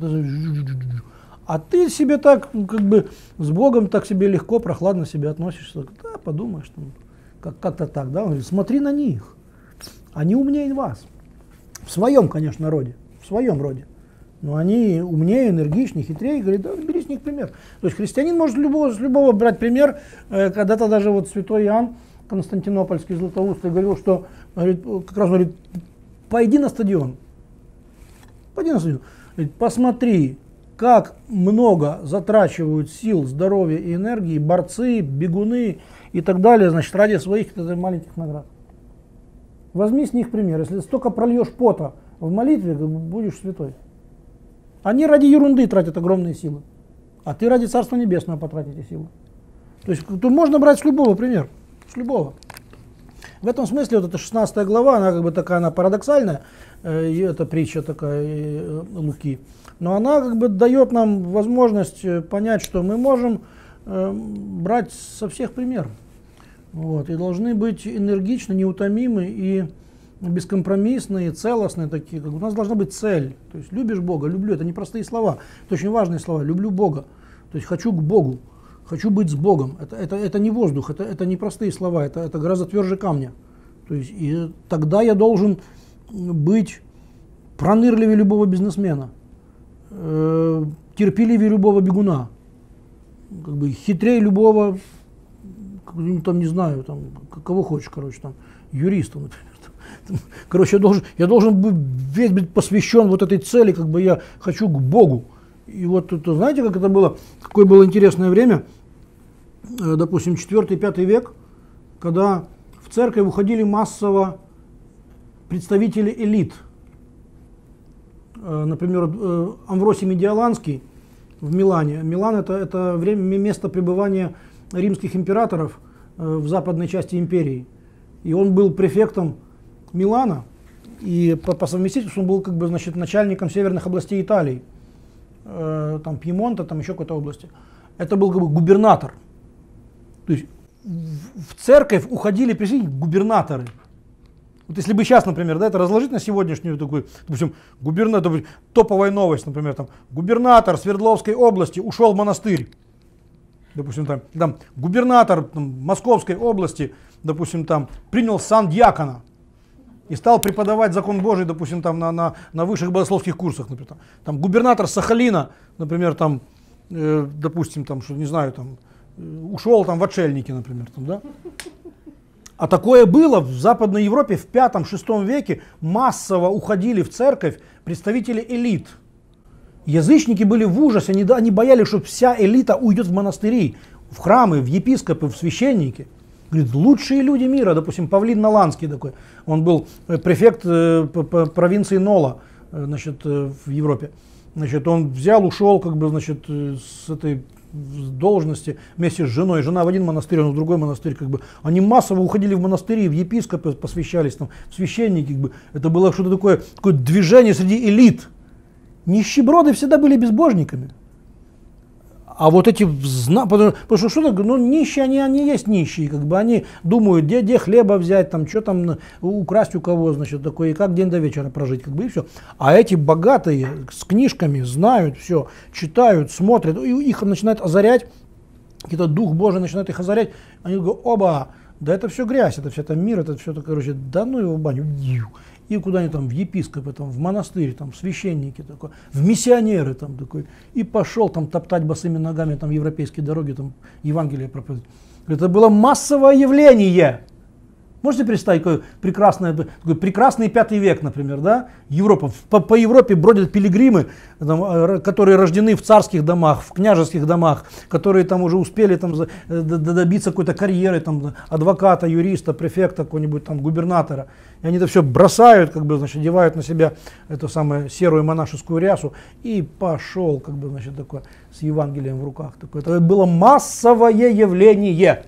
а ты себе так, как бы, с Богом так себе легко, прохладно себе относишься. Да, подумаешь, там, как, как-то так, да. Он говорит, смотри на них. Они умнее вас. В своем, конечно, роде. В своем роде. Но они умнее, энергичнее, хитрее. Говорит, да, бери с них пример. То есть христианин может любого, с любого брать пример. Когда-то даже вот святой Иоанн Константинопольский, Златоустый, говорил, что, говорит, как раз говорит, пойди на стадион. Пойди на стадион. Говорит, посмотри, как много затрачивают сил, здоровья и энергии борцы, бегуны и так далее, значит, ради своих маленьких наград. Возьми с них пример. Если столько прольешь пота в молитве, будешь святой. Они ради ерунды тратят огромные силы, а ты ради Царства Небесного потратите силы. То есть тут можно брать с любого пример, с любого. В этом смысле вот эта шестнадцатая глава, она как бы такая, она парадоксальная, э, это притча такая э, Луки, но она как бы дает нам возможность понять, что мы можем э, брать со всех пример. Вот, и должны быть энергичны, неутомимы и бескомпромиссные, целостные такие. Как у нас должна быть цель. То есть любишь Бога, люблю. Это не простые слова, это очень важные слова. Люблю Бога. То есть хочу к Богу, хочу быть с Богом. Это, это, это не воздух, это, это не простые слова, это, это гораздо тверже камня. То есть и тогда я должен быть пронырливее любого бизнесмена, э, терпеливее любого бегуна, как бы хитрее любого, там не знаю, там, кого хочешь, короче, там, юриста, например. Короче, я должен, я должен быть весь быть посвящен вот этой цели, как бы я хочу к Богу. И вот это, знаете, как это было, какое было интересное время, допустим, четвёртый-пятый век, когда в церковь уходили массово представители элит. Например, Амвросий Медиаланский в Милане. Милан это, это время, место пребывания римских императоров в западной части империи. И он был префектом Милана, и по, по совместительству он был как бы, значит, начальником северных областей Италии, э, там Пьемонта, там еще какой-то области. Это был как бы губернатор. То есть в церковь уходили, представляете, губернаторы. Вот если бы сейчас, например, да, это разложить на сегодняшнюю такую, допустим, губернатор, топовая новость, например, там, губернатор Свердловской области ушел в монастырь. Допустим, там, там губернатор там, Московской области, допустим, там, принял сан дьякона и стал преподавать закон Божий, допустим, там, на, на, на высших богословских курсах. Например, там, там, губернатор Сахалина, например, там, э, допустим, там, что, не знаю, там, э, ушел там, в отшельники, например. Там, да? А такое было в Западной Европе в пятом-шестом веке. Массово уходили в церковь представители элит. Язычники были в ужасе, они, они боялись, что вся элита уйдет в монастыри, в храмы, в епископы, в священники. Говорит, лучшие люди мира, допустим, Павлин Наланский такой, он был префект э, по, по провинции Нола, э, значит, э, в Европе. Значит, он взял, ушел, как бы, значит, э, с этой должности вместе с женой. Жена в один монастырь, он в другой монастырь. Как бы. Они массово уходили в монастыри, в епископы посвящались, там, в священники. Как бы. Это было что-то такое, такое движение среди элит. Нищеброды всегда были безбожниками. А вот эти знаки, потому, потому что что-то, ну, нищие, они, они есть нищие, как бы они думают, где, где хлеба взять, там, что там украсть у кого, значит, такое, и как день до вечера прожить, как бы, и все. А эти богатые с книжками знают все, читают, смотрят, и их начинает озарять, какой-то Дух Божий начинает их озарять, они говорят, оба, да это все грязь, это все там мир, это все, короче, да ну его в баню. И куда-нибудь там в епископы, там, в монастырь, там, в священники, такой, в миссионеры, там, такой, и пошел там топтать босыми ногами там, европейские дороги, там, Евангелие проповедовать. Это было массовое явление. Можете представить, какой прекрасный, такой прекрасный пятый век, например, да? Европа. По, по Европе бродят пилигримы, там, которые рождены в царских домах, в княжеских домах, которые там уже успели там, добиться какой-то карьеры, там, адвоката, юриста, префекта, какого-нибудь там губернатора. И они это все бросают, как бы, значит, одевают на себя эту самую серую монашескую рясу и пошел, как бы, значит, такое, с Евангелием в руках. Такое. Это было массовое явление.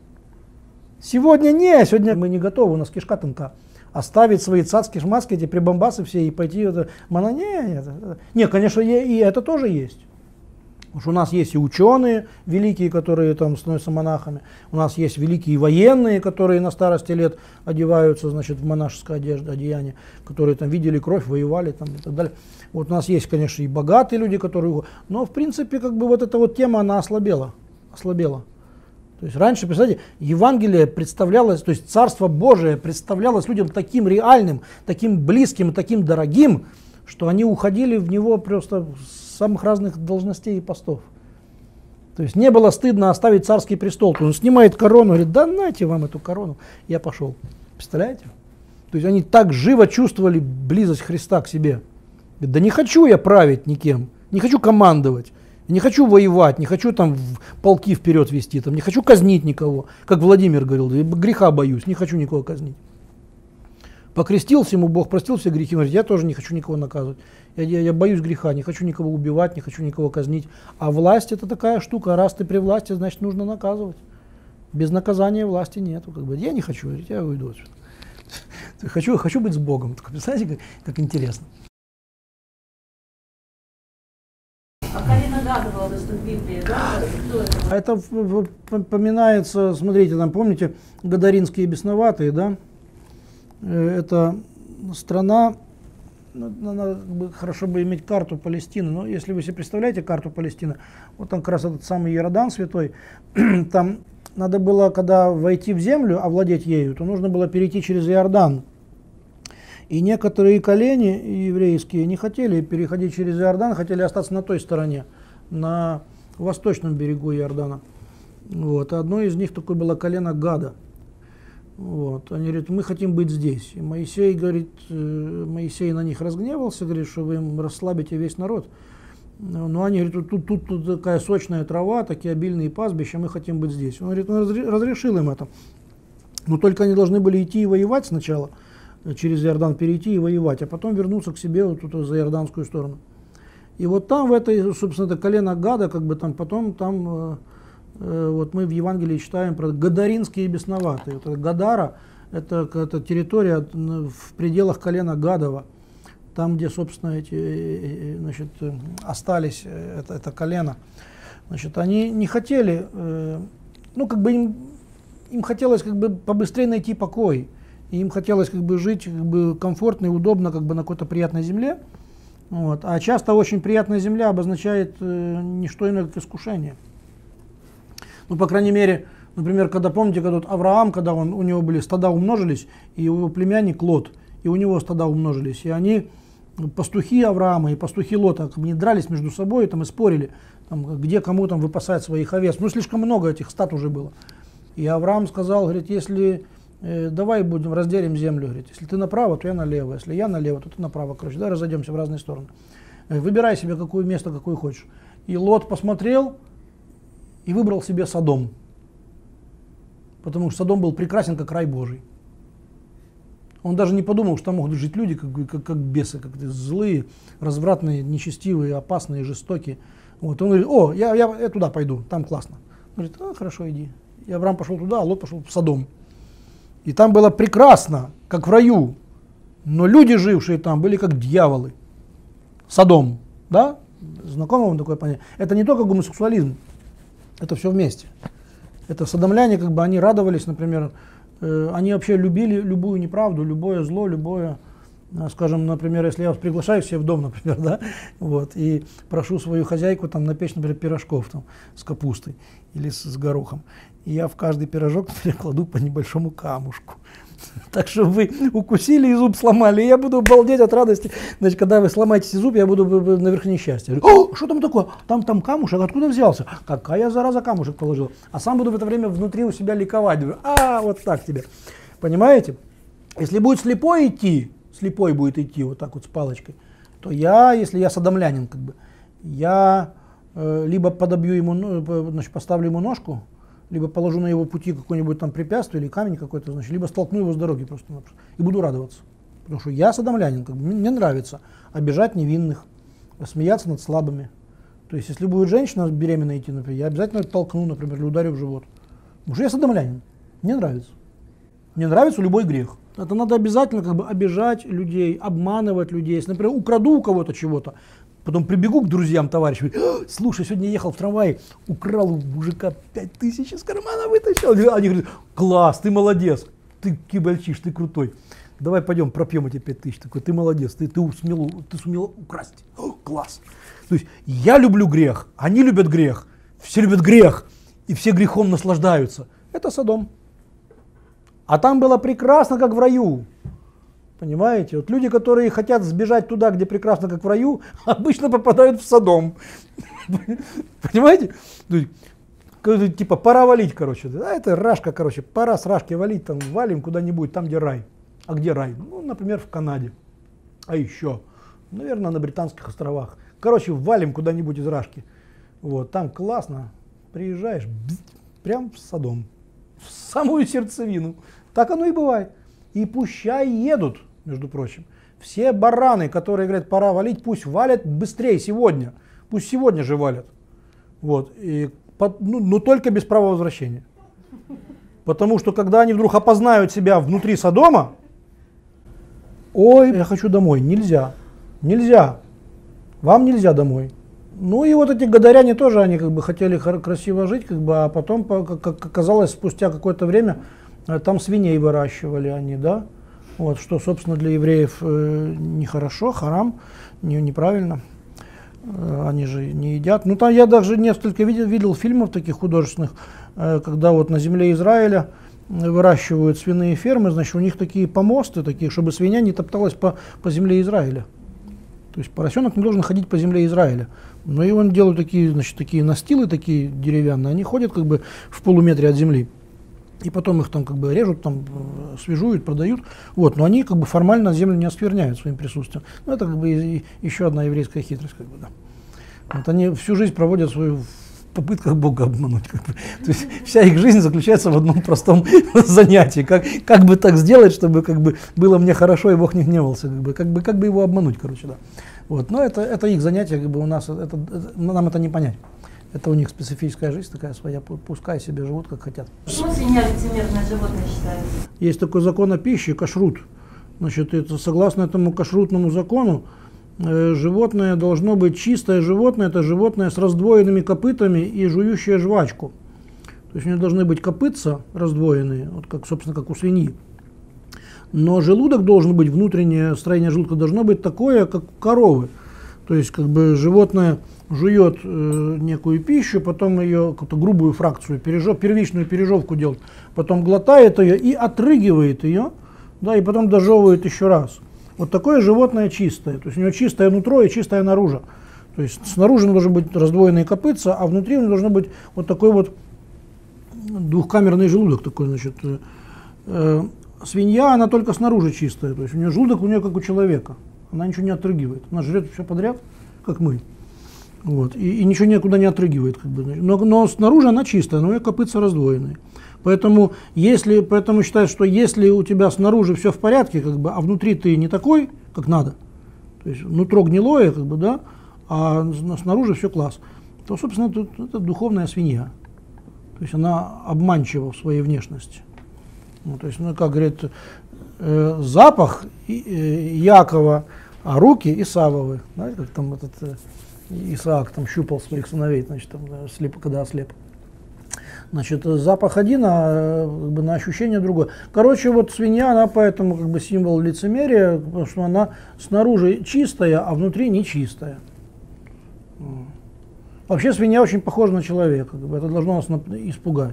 Сегодня не, сегодня мы не готовы, у нас кишка тонка. Оставить свои цацкие, шмаски, эти прибамбасы все и пойти, это, мана, не, не, не, конечно, и это тоже есть. Потому что у нас есть и ученые великие, которые там становятся монахами, у нас есть великие военные, которые на старости лет одеваются, значит, в монашеское одежду, одеяние, которые там видели кровь, воевали там, и так далее. Вот у нас есть, конечно, и богатые люди, которые, но в принципе, как бы вот эта вот тема, она ослабела, ослабела. То есть раньше, представляете, Евангелие представлялось, то есть Царство Божие представлялось людям таким реальным, таким близким, таким дорогим, что они уходили в него просто с самых разных должностей и постов. То есть не было стыдно оставить царский престол. Он снимает корону, говорит, да нате вам эту корону, я пошел. Представляете? То есть они так живо чувствовали близость Христа к себе. Говорит, да не хочу я править никем, не хочу командовать. Не хочу воевать, не хочу там полки вперед вести, там, не хочу казнить никого. Как Владимир говорил, греха боюсь, не хочу никого казнить. Покрестился ему Бог, простил все грехи, говорит, я тоже не хочу никого наказывать. Я, я, я боюсь греха, не хочу никого убивать, не хочу никого казнить. А власть это такая штука, раз ты при власти, значит нужно наказывать. Без наказания власти нету. Как бы. Я не хочу, я уйду отсюда. Хочу, хочу быть с Богом. Представляете, как, как интересно. А колено Гада было в Библии, да? Это поминается, смотрите, там помните, Гадаринские бесноватые, да? Это страна, надо бы, хорошо бы иметь карту Палестины, но если вы себе представляете карту Палестины, вот там как раз этот самый Иордан святой, там надо было, когда войти в землю, овладеть ею, то нужно было перейти через Иордан. И некоторые колени еврейские не хотели переходить через Иордан, хотели остаться на той стороне, на восточном берегу Иордана. Вот. Одно из них такое было колено Гада. Вот. Они говорят, мы хотим быть здесь. И Моисей, говорит, Моисей на них разгневался, говорит, что вы им расслабите весь народ. Но они говорят, тут, тут, тут такая сочная трава, такие обильные пастбища, мы хотим быть здесь. Он говорит, он разрешил им это. Но только они должны были идти и воевать сначала, через Иордан перейти и воевать, а потом вернуться к себе вот тут за иорданскую сторону. И вот там в этой, собственно, это колено Гада, как бы там потом, там, э, э, вот мы в Евангелии читаем про Гадаринские бесноватые. Вот это Гадара, это, это территория в пределах колена Гадова, там, где, собственно, эти, значит, остались, это, это колено. Значит, они не хотели, э, ну, как бы им им хотелось как бы побыстрее найти покой. И им хотелось как бы жить как бы комфортно и удобно как бы на какой-то приятной земле. Вот. А часто очень приятная земля обозначает э, не что иное, как искушение. Ну, по крайней мере, например, когда, помните, когда вот Авраам, когда он, у него были стада умножились, и его племянник Лот, и у него стада умножились, и они, пастухи Авраама и пастухи Лота, как бы, не дрались между собой там, и спорили, там, где кому там выпасать своих овец. Ну, слишком много этих стад уже было. И Авраам сказал, говорит, если э, давай будем разделим землю, говорит, если ты направо, то я налево, если я налево, то ты направо, короче, да, разойдемся в разные стороны. Э, выбирай себе какое место, какое хочешь. И Лот посмотрел и выбрал себе Содом, потому что Содом был прекрасен, как рай Божий. Он даже не подумал, что там могут жить люди, как, как, как бесы, как злые, развратные, нечестивые, опасные, жестокие. Вот. Он говорит, о, я, я, я туда пойду, там классно. Он говорит, а, хорошо, иди. И Авраам пошел туда, а Лот пошел в Содом. И там было прекрасно, как в раю. Но люди, жившие там, были как дьяволы. Содом, да? Знакомо вам такое понятие? Это не только гомосексуализм, это все вместе. Это содомляне, как бы они радовались, например, э, они вообще любили любую неправду, любое зло, любое, э, скажем, например, если я вас приглашаю к себе в дом, например, да, вот, и прошу свою хозяйку там напечь, например, пирожков там с капустой или с, с горохом, и я в каждый пирожок, например, кладу по небольшому камушку. Так что вы укусили и зуб сломали, и я буду балдеть от радости. Значит, когда вы сломаете зуб, я буду на верхнее счастье. О, что там такое? Там, там камушек, откуда взялся? Какая зараза камушек положил? А сам буду в это время внутри у себя ликовать. А, вот так тебе. Понимаете? Если будет слепой идти, слепой будет идти вот так вот с палочкой, то я, если я содомлянин, как бы, я э, либо подобью ему, значит, поставлю ему ножку, либо положу на его пути какое-нибудь там препятствие или камень какой-то, значит, либо столкну его с дороги просто и буду радоваться. Потому что я содомлянин, как бы, мне нравится обижать невинных, смеяться над слабыми. То есть, если будет женщина беременная идти, например, я обязательно толкну, например, или ударю в живот. Потому что я содомлянин, мне нравится. Мне нравится любой грех. Это надо обязательно как бы обижать людей, обманывать людей. Если, например, украду у кого-то чего-то, потом прибегу к друзьям, товарищу, слушай, сегодня ехал в трамвае, украл у мужика пять тысяч из кармана вытащил. Они говорят, класс, ты молодец, ты кибальчиш, ты крутой. Давай пойдем пропьем эти пять тысяч. Такой, ты молодец, ты, ты, сумел, ты сумел украсть. О, класс. То есть я люблю грех, они любят грех, все любят грех, и все грехом наслаждаются. Это Содом. А там было прекрасно, как в раю. Понимаете? Вот люди, которые хотят сбежать туда, где прекрасно, как в раю, обычно попадают в Содом. Понимаете? Типа пора валить, короче. Да, это рашка, короче. Пора с рашки валить, там валим куда-нибудь, там, где рай. А где рай? Ну, например, в Канаде. А еще, наверное, на Британских островах. Короче, валим куда-нибудь из рашки. Вот, там классно. Приезжаешь, бзз, прям в Содом. В самую сердцевину. Так оно и бывает. И пущай едут, между прочим. Все бараны, которые говорят, пора валить, пусть валят быстрее сегодня. Пусть сегодня же валят. Вот. И, ну, но только без права возвращения. Потому что когда они вдруг опознают себя внутри Содома, ой, я хочу домой. Нельзя. Нельзя. Вам нельзя домой. Ну и вот эти гадаряне тоже, они как бы хотели красиво жить, как бы, а потом, как оказалось, спустя какое-то время, там свиней выращивали они, да, вот, что, собственно, для евреев э, нехорошо, харам, не, неправильно, э, они же не едят. Ну, там я даже несколько видел, видел фильмов таких художественных, э, когда вот на земле Израиля выращивают свиные фермы, значит, у них такие помосты, такие, чтобы свинья не топталась по, по земле Израиля. То есть поросенок не должен ходить по земле Израиля. Но и он делают такие, значит, такие настилы, такие деревянные, они ходят как бы в полуметре от земли. И потом их там как бы режут, там свежуют, продают. Вот, но они как бы формально землю не оскверняют своим присутствием. Ну, это как бы и, и еще одна еврейская хитрость, как бы, да. Вот они всю жизнь проводят свою в попытках Бога обмануть. Как бы. То есть вся их жизнь заключается в одном простом занятии. Как, как бы так сделать, чтобы как бы было мне хорошо и Бог не гневался. Как бы, как бы, как бы его обмануть, короче, да. Вот. Но это, это их занятие, как бы у нас, это, это, нам это не понять. Это у них специфическая жизнь такая своя, пускай себе живут как хотят. Почему свинья лицемерное животное считается? Есть такой закон о пище, кашрут. Значит, это, согласно этому кашрутному закону, э, животное должно быть чистое животное, это животное с раздвоенными копытами и жующее жвачку. То есть у нее должны быть копытца раздвоенные, вот как, собственно, как у свиньи. Но желудок должен быть, внутреннее строение желудка должно быть такое, как у коровы. То есть как бы животное жует э, некую пищу, потом ее какую-то грубую фракцию, пережев, первичную пережевку делает, потом глотает ее и отрыгивает ее, да, и потом дожевывает еще раз. Вот такое животное чистое. То есть у него чистое нутро и чистое наружу. То есть снаружи должны быть раздвоенные копытца, а внутри у него должно быть вот такой вот двухкамерный желудок такой, значит. Э, свинья, она только снаружи чистая, то есть у нее желудок у нее как у человека, она ничего не отрыгивает, она жрет все подряд, как мы, вот, и, и ничего никуда не отрыгивает, как бы. но, но снаружи она чистая, но у нее копытца раздвоенные. Поэтому, если, поэтому считают, что если у тебя снаружи все в порядке, как бы, а внутри ты не такой, как надо, то есть нутро гнилое, как бы, да, а снаружи все класс, то, собственно, это, это духовная свинья. То есть она обманчива в своей внешности. Ну, то есть, ну, как говорит, э, запах и, э, Якова, а руки Исавовы. Знаете, как там этот э, Исаак там щупал своих сыновей, значит, там, да, слеп, когда ослеп. Значит, запах один, а как бы, на ощущение другое. Короче, вот свинья, она поэтому как бы символ лицемерия, потому что она снаружи чистая, а внутри нечистая. Вообще свинья очень похожа на человека, как бы, это должно нас испугать.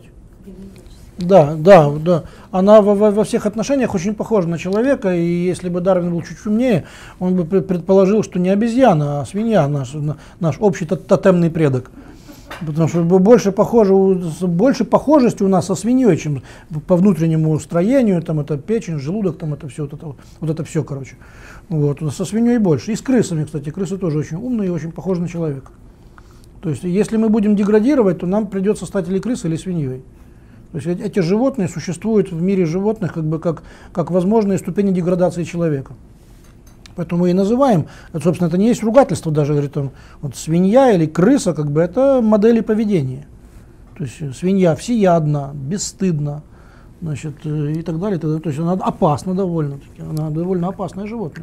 Да, да, да. Она во, во всех отношениях очень похожа на человека, и если бы Дарвин был чуть умнее, он бы предположил, что не обезьяна, а свинья наш, наш общий тотемный предок. Потому что больше, похоже, больше похожести у нас со свиньей, чем по внутреннему строению, там это печень, желудок, там это все, вот это, вот это все, короче. Вот, со свиньей больше. И с крысами, кстати, крысы тоже очень умные и очень похожи на человека. То есть, если мы будем деградировать, то нам придется стать или крысой, или свиньей. То есть эти животные существуют в мире животных как бы как, как возможные ступени деградации человека. Поэтому мы и называем, это, собственно, это не есть ругательство даже, говорит, там, вот свинья или крыса, как бы это модели поведения. То есть свинья всеядна, бесстыдна, значит, и так далее. То есть она опасна довольно-таки, она довольно опасное животное.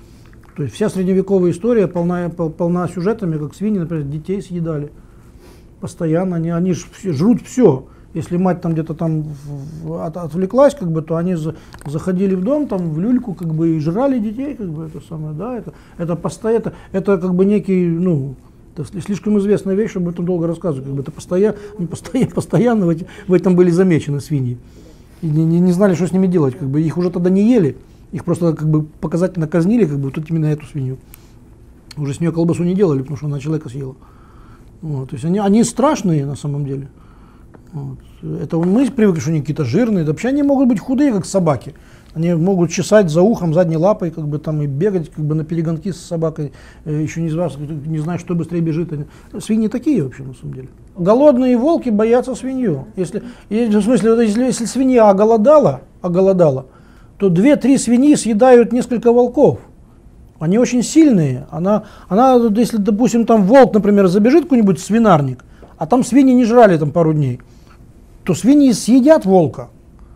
То есть вся средневековая история полна, полна сюжетами, как свиньи, например, детей съедали постоянно, они, они ж жрут все. Если мать там где-то там от, отвлеклась, как бы, то они за, заходили в дом, там в люльку, как бы, и жрали детей, как бы, это самое, да, это, это постоянно, это, это как бы некий, ну, это слишком известная вещь, чтобы об этом долго рассказывать, как бы, это постоянно, постоянно, постоянно в, эти, в этом были замечены свиньи, и не, не, не знали, что с ними делать, как бы, их уже тогда не ели, их просто как бы показательно казнили, как бы, тут именно эту свинью, уже с нее колбасу не делали, потому что она человека съела, вот, то есть они, они страшные на самом деле. Вот. Это мы привыкли, что они какие-то жирные, да вообще они могут быть худые, как собаки. Они могут чесать за ухом задней лапой, как бы там и бегать, как бы на перегонки с собакой, еще не, не знаю, что быстрее бежит. Свиньи такие вообще на самом деле. Голодные волки боятся свинью. Если, в смысле, если, если свинья оголодала, оголодала, то две-три свиньи съедают несколько волков. Они очень сильные. Она, она, если, допустим, там волк, например, забежит в какой-нибудь свинарник, а там свиньи не жрали там пару дней, то свиньи съедят волка.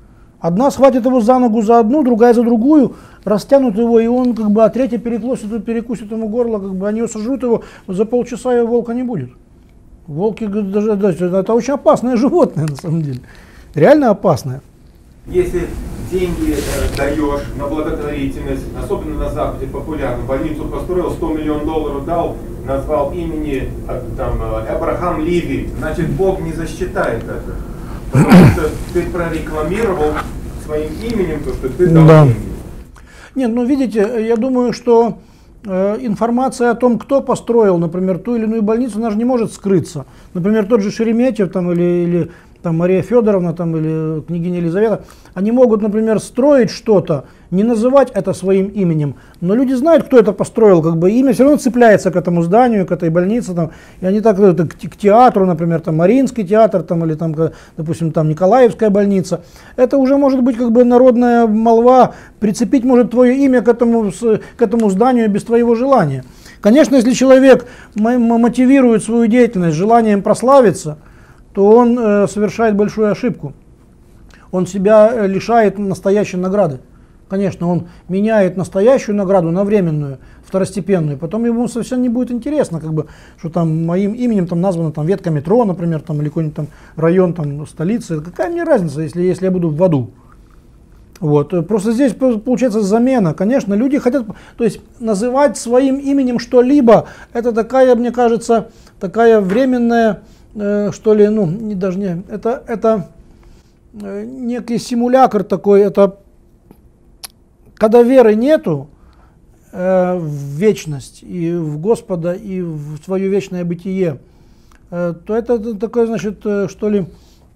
Одна схватит его за ногу за одну, другая за другую, растянут его, и он как бы, а третья перекусит, перекусит ему горло, как бы они его сожрут, его за полчаса его волка не будет. Волки, даже, это очень опасное животное на самом деле, реально опасное. Если деньги э, даешь на благотворительность, особенно на Западе популярно, больницу построил, сто миллионов долларов дал, назвал имени там, Абрахам Ливи, значит Бог не засчитает это. Потому что ты прорекламировал своим именем то, что ты дал да. деньги. Нет, ну видите, я думаю, что э, информация о том, кто построил, например, ту или иную больницу, она же не может скрыться. Например, тот же Шереметьев там, или, или там, Мария Федоровна там, или княгиня Елизавета, они могут, например, строить что-то, не называть это своим именем, но люди знают, кто это построил, как бы имя все равно цепляется к этому зданию, к этой больнице, там, и они так это, к, к театру, например, там, Мариинский театр, там, или, там, допустим, там, Николаевская больница, это уже может быть как бы народная молва, прицепить может твое имя к этому, к этому зданию без твоего желания. Конечно, если человек мотивирует свою деятельность желанием прославиться, то он э, совершает большую ошибку. Он себя лишает настоящей награды. Конечно, он меняет настоящую награду на временную. второстепенную. Потом ему совсем не будет интересно, как бы, что там моим именем там названа там ветка метро, например, там, или какой-нибудь там район там, столицы. Какая мне разница, если, если я буду в аду? Вот. Просто здесь получается замена. Конечно, люди хотят, то есть называть своим именем что-либо, это такая, мне кажется, такая временная, э, что ли, ну, не, даже не, это, это э, некий симулякр такой, это когда веры нету э, в вечность и в Господа, и в свое вечное бытие, э, то это такое, значит, э, что ли,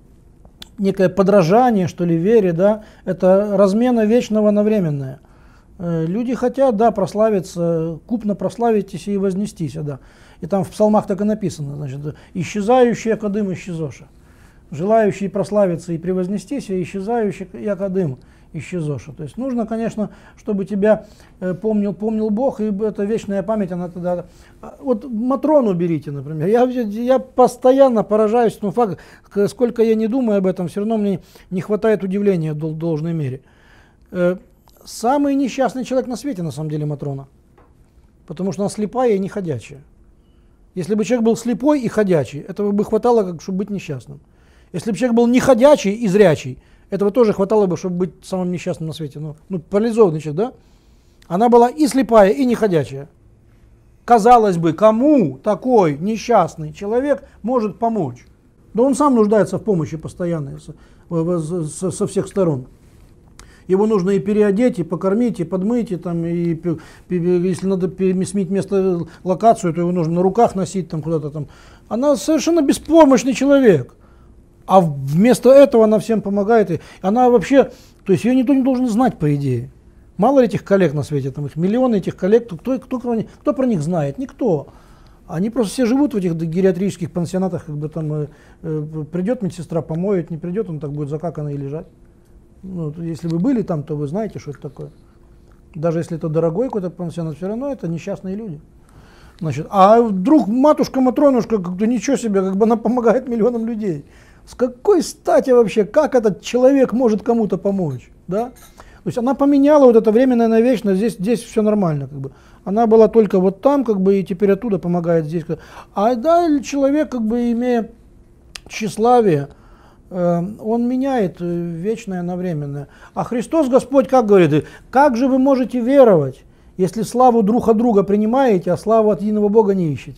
некое подражание, что ли, вере, да, это размена вечного на временное. Э, люди хотят, да, прославиться, купно прославитесь и вознестись, да. И там в псалмах так и написано, значит, исчезающий яко дым исчезоша, желающий прославиться и превознестись, и исчезающий яко дым исчезоша. То есть нужно, конечно, чтобы тебя э, помнил, помнил Бог, и эта вечная память, она тогда... Вот Матрону берите, например. Я, я постоянно поражаюсь тому факту, сколько я не думаю об этом, все равно мне не хватает удивления в должной мере. Э, самый несчастный человек на свете, на самом деле, Матрона. Потому что она слепая и не ходячая. Если бы человек был слепой и ходячий, этого бы хватало, чтобы быть несчастным. Если бы человек был не ходячий и зрячий, этого тоже хватало бы, чтобы быть самым несчастным на свете. Ну, ну парализованный человек, да? Она была и слепая, и не ходячая. Казалось бы, кому такой несчастный человек может помочь? Да он сам нуждается в помощи постоянной со, со, со всех сторон. Его нужно и переодеть, и покормить, и подмыть, и, там, и если надо сменить место, локацию, то его нужно на руках носить там, куда-то там. Она совершенно беспомощный человек. А вместо этого она всем помогает. И она вообще, то есть ее никто не должен знать, по идее. Мало ли этих коллег на свете, там их миллионы этих коллег, кто, кто, кто, кто про них знает? Никто. Они просто все живут в этих гериатрических пансионатах, как бы там э, э, придет медсестра, помоет, не придет, он так будет закаканный лежать. Ну, если вы были там, то вы знаете, что это такое. Даже если это дорогой какой-то пансионат, все равно это несчастные люди. Значит, а вдруг матушка Матронушка, как-то ничего себе, как бы она помогает миллионам людей. С какой стати вообще, как этот человек может кому-то помочь? Да? То есть она поменяла вот это временное на вечное, здесь, здесь все нормально. Как бы. Она была только вот там, как бы, и теперь оттуда помогает здесь. А да, человек, как бы, имея тщеславие, он меняет вечное на временное. А Христос Господь как говорит, как же вы можете веровать, если славу друг от друга принимаете, а славу от единого Бога не ищете?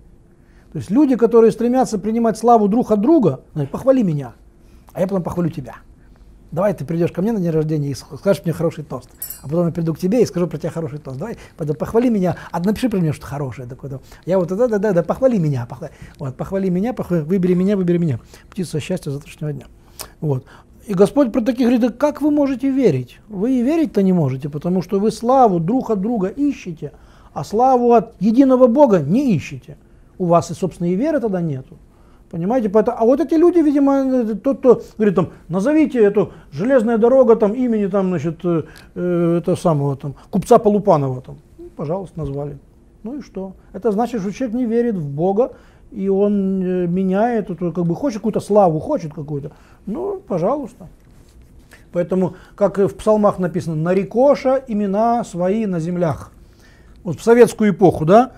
То есть люди, которые стремятся принимать славу друг от друга, говорят, похвали меня, а я потом похвалю тебя. Давай ты придешь ко мне на день рождения и скажешь мне хороший тост, а потом я приду к тебе и скажу про тебя хороший тост. Давай, похвали меня, а напиши про меня что-то хорошее такое. Я вот да, да, да, да, похвали меня, похвали, вот, похвали меня, похвали, выбери меня, выбери меня. Птица счастья завтрашнего дня. Вот. И Господь про таких говорит, как вы можете верить? Вы и верить-то не можете, потому что вы славу друг от друга ищете, а славу от единого Бога не ищете. У вас и, собственно, и веры тогда нету. Понимаете? Поэтому, а вот эти люди, видимо, тот, кто говорит, там, назовите эту железная дорога там, имени там, значит, э, э, это самого, там, купца Полупанова. Там. Ну, пожалуйста, назвали. Ну и что? Это значит, что человек не верит в Бога, и он э, меняет, как бы хочет какую-то славу, хочет какую-то. Ну, пожалуйста. Поэтому, как в псалмах написано, нарекоша имена свои на землях. Вот в советскую эпоху, да,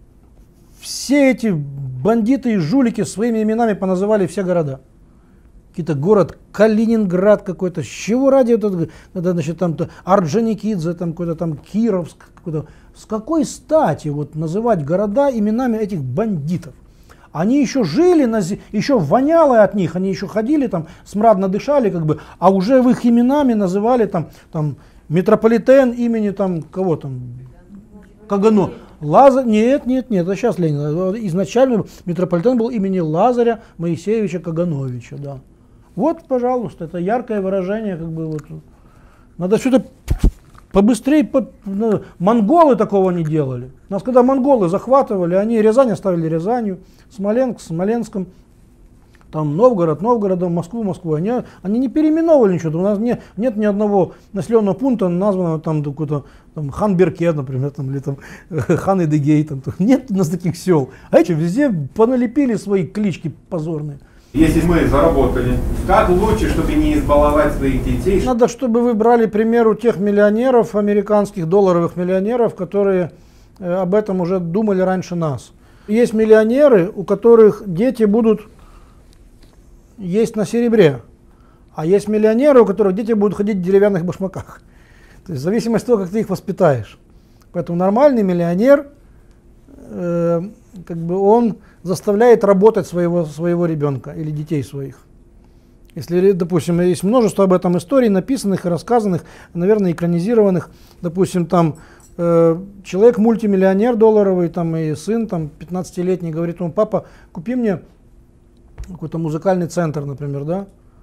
все эти бандиты и жулики своими именами поназывали все города. Какие-то город Калининград какой-то, с чего ради это, это значит, там Орджоникидзе, там какой-то там Кировск, какой-то. С какой стати вот называть города именами этих бандитов? Они еще жили, на, еще воняло от них, они еще ходили там, смрадно дышали, как бы, а уже в их именами называли там, там метрополитен имени там кого там, Кагано. Лазарь, нет, нет, нет, это сейчас Ленин. Изначально метрополитен был имени Лазаря Моисеевича Кагановича, да. Вот, пожалуйста, это яркое выражение, как бы вот. Надо что-то побыстрее, по, ну, монголы такого не делали. Нас когда монголы захватывали, они Рязань оставили Рязанью, Смоленск, Смоленском, там Новгород, Новгородом, Москву, Москву. Они, они не переименовывали ничего. У нас не, нет ни одного населенного пункта, названного там какой-то там, Хан-Берке, например, там, или там Хан-Эдегей. Там, нет у нас таких сел. А эти везде поналепили свои клички позорные. Если мы заработали, как лучше, чтобы не избаловать своих детей? Надо, чтобы вы брали пример у тех миллионеров, американских долларовых миллионеров, которые э, об этом уже думали раньше нас. Есть миллионеры, у которых дети будут есть на серебре, а есть миллионеры, у которых дети будут ходить в деревянных башмаках. То есть в зависимости от того, как ты их воспитаешь. Поэтому нормальный миллионер, э, как бы он заставляет работать своего, своего ребенка или детей своих. Если, допустим, есть множество об этом историй, написанных и рассказанных, наверное, экранизированных. Допустим, там э, человек мультимиллионер долларовый, там и сын, там пятнадцатилетний, говорит ему: папа, купи мне какой-то музыкальный центр, например, да?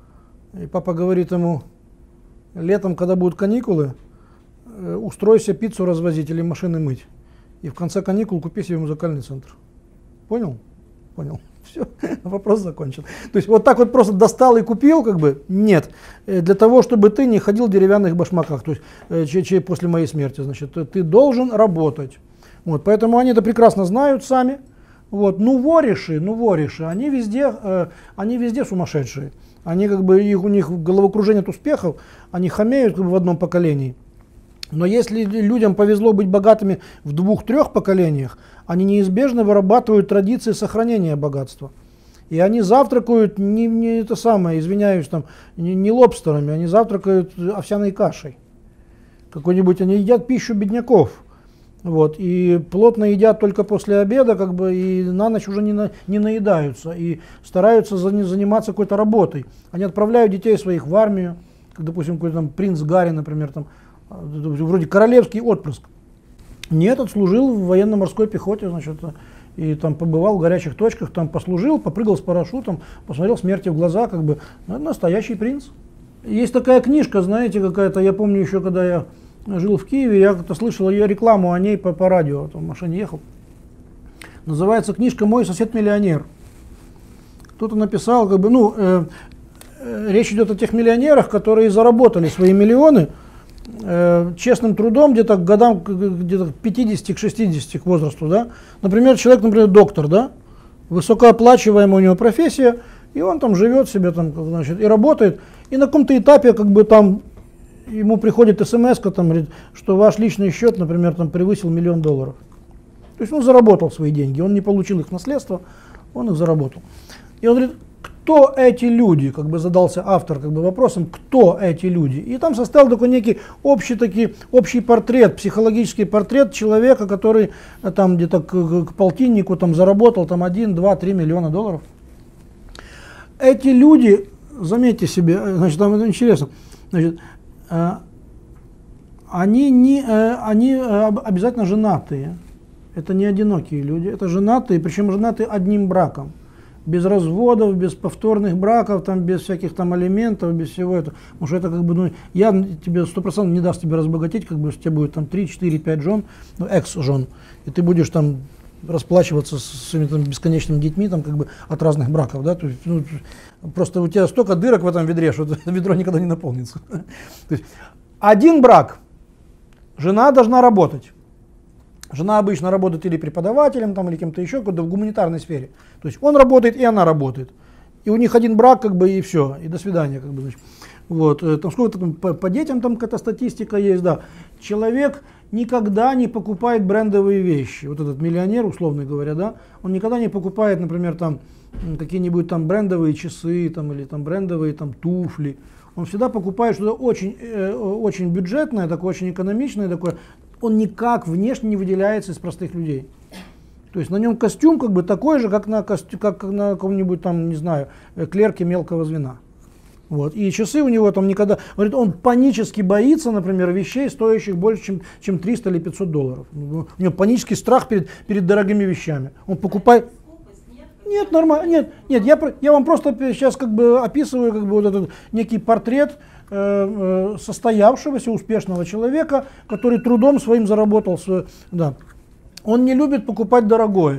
И папа говорит ему: летом, когда будут каникулы, э, устройся пиццу развозить или машины мыть. И в конце каникул купи себе музыкальный центр. Понял? Понял. Все, вопрос закончен. То есть вот так вот просто достал и купил, как бы, нет. Для того, чтобы ты не ходил в деревянных башмаках, то есть э, че, че, после моей смерти, значит, ты должен работать. Вот, поэтому они это прекрасно знают сами. Вот, ну вориши, ну вориши, они везде, э, они везде сумасшедшие. Они как бы, их, у них головокружение от успехов, они хамеют как бы в одном поколении. Но если людям повезло быть богатыми в двух-трех поколениях, они неизбежно вырабатывают традиции сохранения богатства. И они завтракают не, не это самое, извиняюсь, там, не, не лобстерами, они завтракают овсяной кашей. Какой-нибудь, они едят пищу бедняков. Вот, и плотно едят только после обеда, как бы, и на ночь уже не, на, не наедаются, и стараются за, заниматься какой-то работой. Они отправляют детей своих в армию, как, допустим, какой-то там принц Гарри, например, там, вроде королевский отпрыск. Нет, отслужил в военно-морской пехоте, значит, и там побывал в горячих точках, там послужил, попрыгал с парашютом, посмотрел смерти в глаза, как бы, ну, настоящий принц. Есть такая книжка, знаете, какая-то, я помню еще, когда я жил в Киеве, я как-то слышал ее рекламу о ней по, по радио, там в машине ехал. Называется книжка «Мой сосед-миллионер». Кто-то написал, как бы, ну, э, э, речь идет о тех миллионерах, которые заработали свои миллионы э, честным трудом где-то к годам, где-то к пятидесяти, к шестидесяти, к возрасту, да. Например, человек, например, доктор, да, высокооплачиваемая у него профессия, и он там живет себе, там, значит, и работает, и на каком-то этапе, как бы, там, ему приходит смс-ка, там, говорит, что ваш личный счет, например, там, превысил миллион долларов. То есть он заработал свои деньги, он не получил их в наследство, он их заработал. И он говорит, кто эти люди, как бы задался автор как бы вопросом, кто эти люди. И там составил такой некий общий, таки, общий портрет, психологический портрет человека, который там где-то к, к полтиннику там, заработал там, один, два, три миллиона долларов. Эти люди, заметьте себе, значит, там это интересно, значит, Они, не, они обязательно женатые, это не одинокие люди, это женатые, причем женатые одним браком, без разводов, без повторных браков, там, без всяких там алиментов, без всего этого. Потому что это как бы, ну, я тебе сто процентов не даст тебе разбогатеть, как бы у тебя будет там три, четыре, пять жен, ну, экс-жен, и ты будешь там расплачиваться с своими там бесконечными детьми там, как бы, от разных браков, да, то есть, ну, просто у тебя столько дырок в этом ведре, что ведро никогда не наполнится. То есть, один брак. Жена должна работать. Жена обычно работает или преподавателем, там, или кем-то еще, в гуманитарной сфере. То есть он работает, и она работает. И у них один брак, как бы, и все, и до свидания. Как бы, значит. Вот, там сколько-то там по, по детям там какая-то статистика есть, да. Человек никогда не покупает брендовые вещи. Вот этот миллионер, условно говоря, да, он никогда не покупает, например, там какие-нибудь там брендовые часы, там, или там брендовые там туфли. Он всегда покупает что-то очень, э, очень бюджетное, такое, очень экономичное, такое. Он никак внешне не выделяется из простых людей. То есть на нем костюм как бы такой же, как на, костю, как на каком-нибудь там, не знаю, клерке мелкого звена. Вот. И часы у него там никогда... Говорит, он панически боится, например, вещей, стоящих больше, чем, чем триста или пятьсот долларов. У него панический страх перед, перед дорогими вещами. Он покупает... Нет, нормально, нет, нет, я, я вам просто сейчас как бы описываю как бы вот этот некий портрет э, э, состоявшегося успешного человека, который трудом своим заработал свой, да. Он не любит покупать дорогое.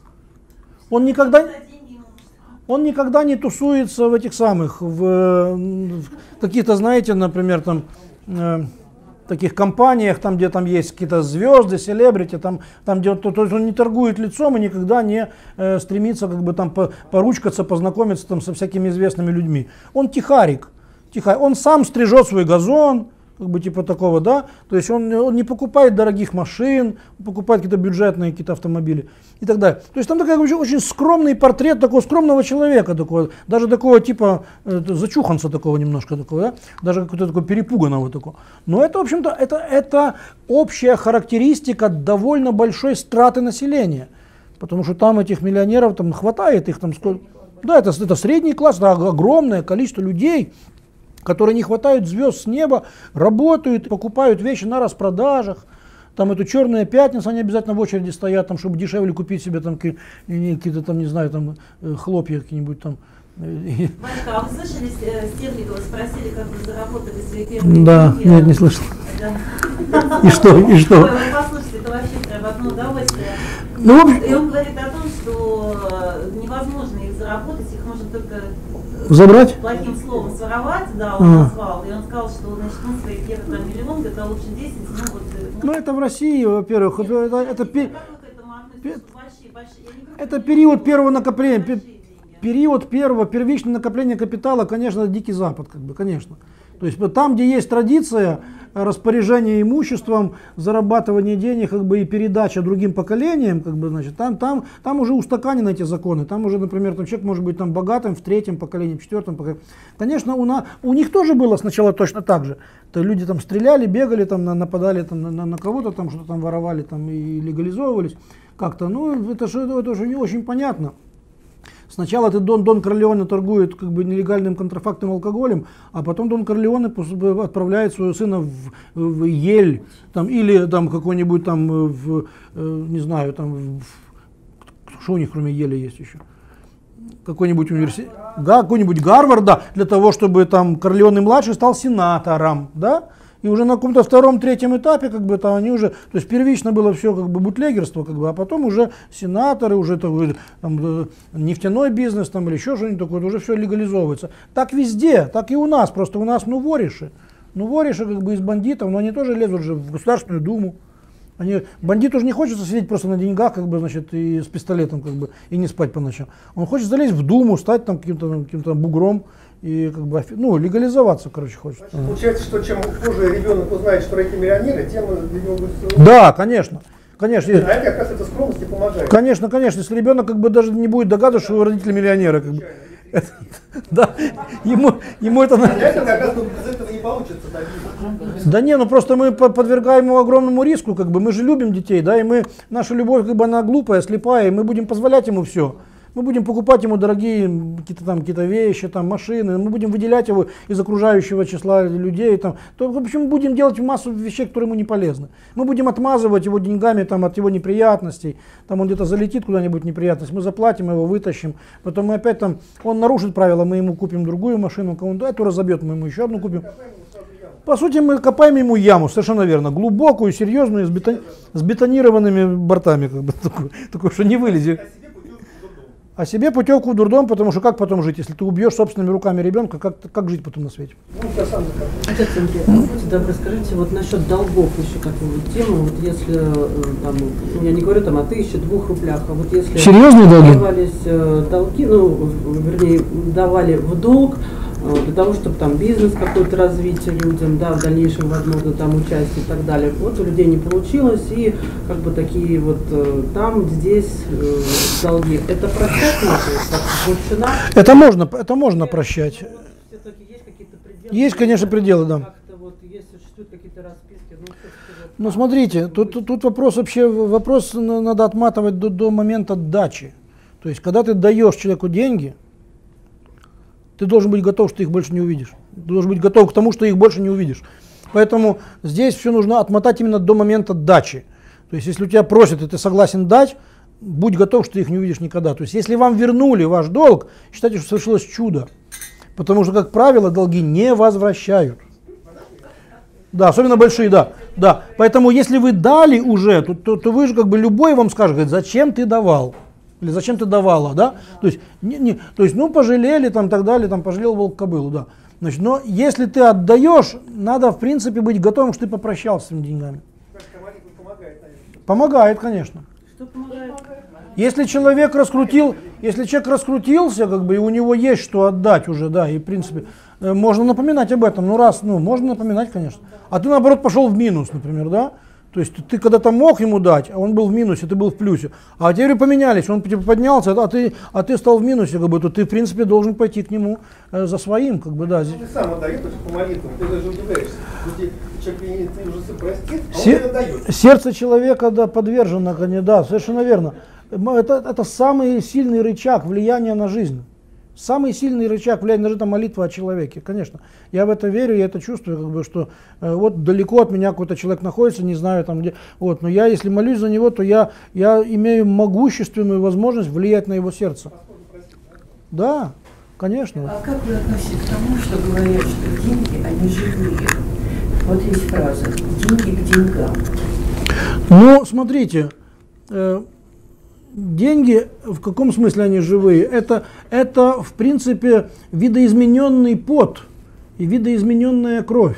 Он никогда, он никогда не тусуется в этих самых, в, в каких-то, знаете, например, там, э, таких компаниях, там, где там есть какие-то звезды, селебрити, там, там, где то, то есть он не торгует лицом и никогда не э, стремится как бы там по, поручкаться, познакомиться там со всякими известными людьми. Он тихарик, тихарик. Он сам стрижет свой газон, как бы типа такого, да, то есть он, он не покупает дорогих машин, покупает какие-то бюджетные какие-то автомобили и так далее. То есть там такой очень, очень скромный портрет такого скромного человека, такого, даже такого типа э, зачуханца такого немножко такого, да, даже какого-то такого перепуганного такого. Но это, в общем-то, это, это общая характеристика довольно большой страты населения, потому что там этих миллионеров там хватает, их там сколько. Да, это, это средний класс, это огромное количество людей, которые не хватают звезд с неба, работают, покупают вещи на распродажах. Там эту черную пятницу, они обязательно в очереди стоят, там, чтобы дешевле купить себе там какие-то там, не знаю, там хлопья какие-нибудь там. Ванька, а вы слышали, Стерлигова спросили, как вы заработали свои первые Да, деньги? нет, не слышал. Да. И что, и что? Ой, вы послушайте, это вообще прям одно удовольствие. Ну, И он говорит о том, что невозможно их заработать, их можно только забрать? плохим словом своровать, да, он А. назвал. И он сказал, что значит, ну, свои первые там миллион, где-то лучше десять, ну вот. Ну, это в России, во-первых, это, это, это, пе- Как вы к этому относитесь? Большие, большие. Я не говорю, это что период первого накопления. большие пе- деньги. Период первого, первичного накопления капитала, конечно, это Дикий Запад, как бы, конечно. То есть вот там, где есть традиция распоряжения имуществом, зарабатывания денег, как бы, и передача другим поколениям, как бы, значит, там, там, там уже устаканены эти законы. Там уже, например, там человек может быть там богатым в третьем поколении, в четвертом поколении. Конечно, у, на, у них тоже было сначала точно так же. То люди там стреляли, бегали, там, на- нападали там, на, на- на кого-то, там что-то там воровали там, и легализовывались как-то. Ну, это же это, это же не очень понятно. Сначала ты Дон, Дон Корлеоне торгует как бы нелегальным контрафактным алкоголем, а потом Дон Корлеоне пос- отправляет своего сына в, в Ель, там, или там какой-нибудь там, в, э, не знаю, там, в- что у них кроме Еля есть еще? Какой-нибудь университет, да, какой-нибудь Гарвард, да, для того, чтобы там Корлеоне младший стал сенатором, да? И уже на каком-то втором, третьем этапе, как бы, там они уже, то есть первично было все как бы бутлегерство, как бы, а потом уже сенаторы, уже там, там, нефтяной бизнес там, или еще что-нибудь такое, уже все легализовывается. Так везде, так и у нас, просто у нас ну вориши. Ну вориши как бы из бандитов, но они тоже лезут же в Государственную Думу. Они, бандиту же не хочется сидеть просто на деньгах, как бы, значит, и с пистолетом, как бы, и не спать по ночам. Он хочет залезть в Думу, стать там каким-то, каким-то бугром и как бы, ну, легализоваться, короче, хочет. Значит, получается, что чем позже ребенок узнает, что эти миллионеры, тем для него будет... Да, конечно. Конечно, А это как раз эта скромность и помогает. конечно, конечно, если ребенок как бы даже не будет догадываться, что его родители миллионеры, как бы, это, да, ему, ему это... А для этого как раз ну, без этого не получится. Да, Да не, ну просто мы по- подвергаем его огромному риску, как бы мы же любим детей, да, и мы, наша любовь как бы она глупая, слепая, и мы будем позволять ему все. Мы будем покупать ему дорогие какие-то там какие-то вещи, там машины, мы будем выделять его из окружающего числа людей, там, то, в общем, будем делать массу вещей, которые ему не полезны. Мы будем отмазывать его деньгами там, от его неприятностей, там он где-то залетит куда-нибудь неприятность, мы заплатим его, вытащим, потом мы опять там, он нарушит правила, мы ему купим другую машину, кому-то эту разобьет, мы ему еще одну купим. По сути, мы копаем ему яму, совершенно верно, глубокую, серьезную, с, бетон, с бетонированными бортами, как бы, такую, такую, что не вылезет. А себе путевку в дурдом, потому что как потом жить, если ты убьешь собственными руками ребенка, как, как жить потом на свете? ну, я сам закажу. Отец Андрей, а будьте добры, скажите, вот насчет долгов еще какую-нибудь тему, вот если, э, там, я не говорю там о тысяче, двух рублях, а вот если Серьезные долги? давались э, долги, ну, вернее, давали в долг, э, для того, чтобы там бизнес какой-то развить людям, да, в дальнейшем, возможно, там участие и так далее. Вот у людей не получилось, и как бы такие вот э, там, здесь э, долги. Это прощать можно, как мужчина? Это можно, это можно прощать. Все-таки есть какие-то пределы? Есть, конечно, пределы, да. Как-то вот есть, существуют какие-то расписки, ну, все-таки вот Ну смотрите, тут, тут, тут вопрос вообще, вопрос на- надо отматывать до, до момента дачи. То есть, когда ты даешь человеку деньги, ты должен быть готов, что ты их больше не увидишь. Ты должен быть готов к тому, что их больше не увидишь. Поэтому здесь все нужно отмотать именно до момента дачи. То есть, если у тебя просят, и ты согласен дать, будь готов, что ты их не увидишь никогда. То есть, если вам вернули ваш долг, считайте, что совершилось чудо. Потому что, как правило, долги не возвращают. Да, особенно большие, да. Да. Поэтому, если вы дали уже, то, то, то вы же как бы любой вам скажет, говорит, зачем ты давал? Или зачем ты давала, да? То есть, не, не, то есть ну, пожалели, там, так далее, там, пожалел волк кобылу, да. Значит, но если ты отдаешь, надо, в принципе, быть готовым, что ты попрощался с этими деньгами. Как командир помогает, наверное. Помогает, конечно. что помогает? Если человек раскрутил, если человек раскрутился, как бы, и у него есть что отдать уже, да, и в принципе э, можно напоминать об этом, ну раз, ну можно напоминать, конечно. А ты наоборот пошел в минус, например, да? То есть ты когда-то мог ему дать, а он был в минусе, ты был в плюсе. А теперь поменялись, он типа поднялся, а ты, а ты стал в минусе, как бы, то ты в принципе должен пойти к нему э, за своим, как бы, да. Ты сам отдаешь по молитвам, ты даже удивляешься. Человек ты уже простит, а он Се- не отдает. Сердце человека, да, подвержено, да, совершенно верно. Это, это самый сильный рычаг влияния на жизнь. Самый сильный рычаг влияния на жизнь — это молитва о человеке, конечно. Я в это верю, я это чувствую, как бы, что э, вот далеко от меня какой-то человек находится, не знаю там где. Вот, но я, если молюсь за него, то я, я имею могущественную возможность влиять на его сердце. Да, конечно. А как вы относитесь к тому, что говорят, что деньги, они живые? Вот есть фраза «деньги к деньгам». Ну, смотрите, э, деньги, в каком смысле они живые? Это, это, в принципе, видоизмененный пот и видоизмененная кровь.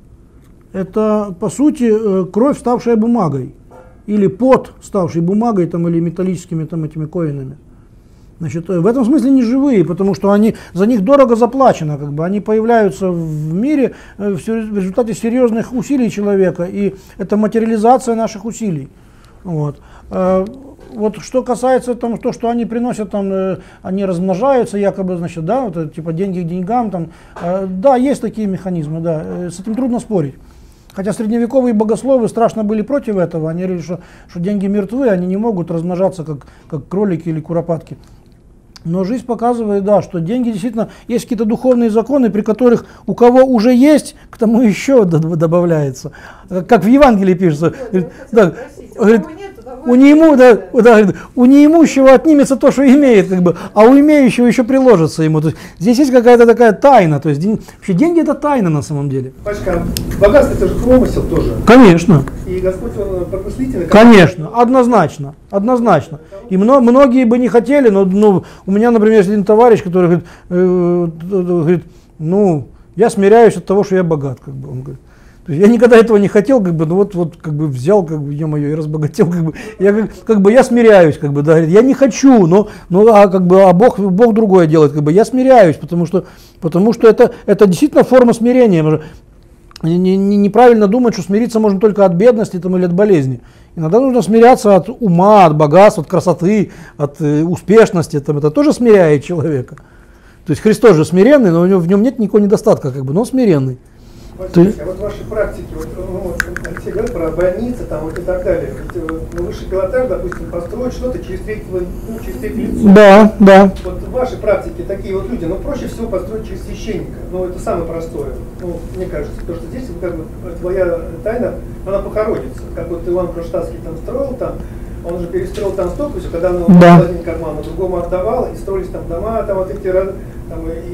Это, по сути, э, кровь, ставшая бумагой. Или пот, ставший бумагой там, или металлическими там, этими коинами. Значит, в этом смысле не живые, потому что они, за них дорого заплачено, как бы, они появляются в мире в результате серьезных усилий человека, и это материализация наших усилий. Вот. Вот что касается там, то, что они приносят, там, они размножаются, якобы, значит, да, вот, типа деньги к деньгам, там, да, есть такие механизмы, да, с этим трудно спорить. Хотя средневековые богословы страшно были против этого, они говорили, что, что деньги мертвы, они не могут размножаться, как, как кролики или куропатки. Но жизнь показывает, да, что деньги действительно, есть какие-то духовные законы, при которых у кого уже есть, к тому еще добавляется. Как в Евангелии пишется. Говорит, да, говорит, у, неиму, да, да, говорит, у неимущего отнимется то, что имеет, как бы, а у имеющего еще приложится ему. То есть, здесь есть какая-то такая тайна. То есть, день, вообще деньги — это тайна на самом деле. Пашка, богатство — это же промысел тоже. Конечно. И Господь, Он промыслительный. Конечно, однозначно, однозначно. И мно, многие бы не хотели, но, но у меня, например, есть один товарищ, который говорит, э, говорит, ну, я смиряюсь от того, что я богат, как бы, он говорит. То есть я никогда этого не хотел, как бы, ну вот, вот как бы взял, как бы, ё-моё, и разбогател, как бы, я как, как бы я смиряюсь, как бы, да, я не хочу, но, но а, как бы, а Бог, Бог другое делает, как бы, я смиряюсь, потому что, потому что это, это действительно форма смирения. Не, не, неправильно думать, что смириться можно только от бедности там, или от болезни. Иногда нужно смиряться от ума, от богатства, от красоты, от э, успешности. Там, это тоже смиряет человека. То есть Христос же смиренный, но у него, в нем нет никакого недостатка, как бы, но он смиренный. Ты... А вот ваши практики, вот, ну, все говорят про больницы там, вот, и так далее. Вот, ну, высший пилотаж, допустим, построить что-то через третьего, ну, через третье лицо. Да, да. Вот в вашей практике такие вот люди, ну проще всего построить через священника. Ну это самое простое. Ну, мне кажется, потому что здесь как бы твоя тайна, она похоронится. Как вот Иван Кронштадтский там строил там, он же перестроил там столько, когда он да. один карман, а другому отдавал, и строились там дома, там вот эти там, и, и,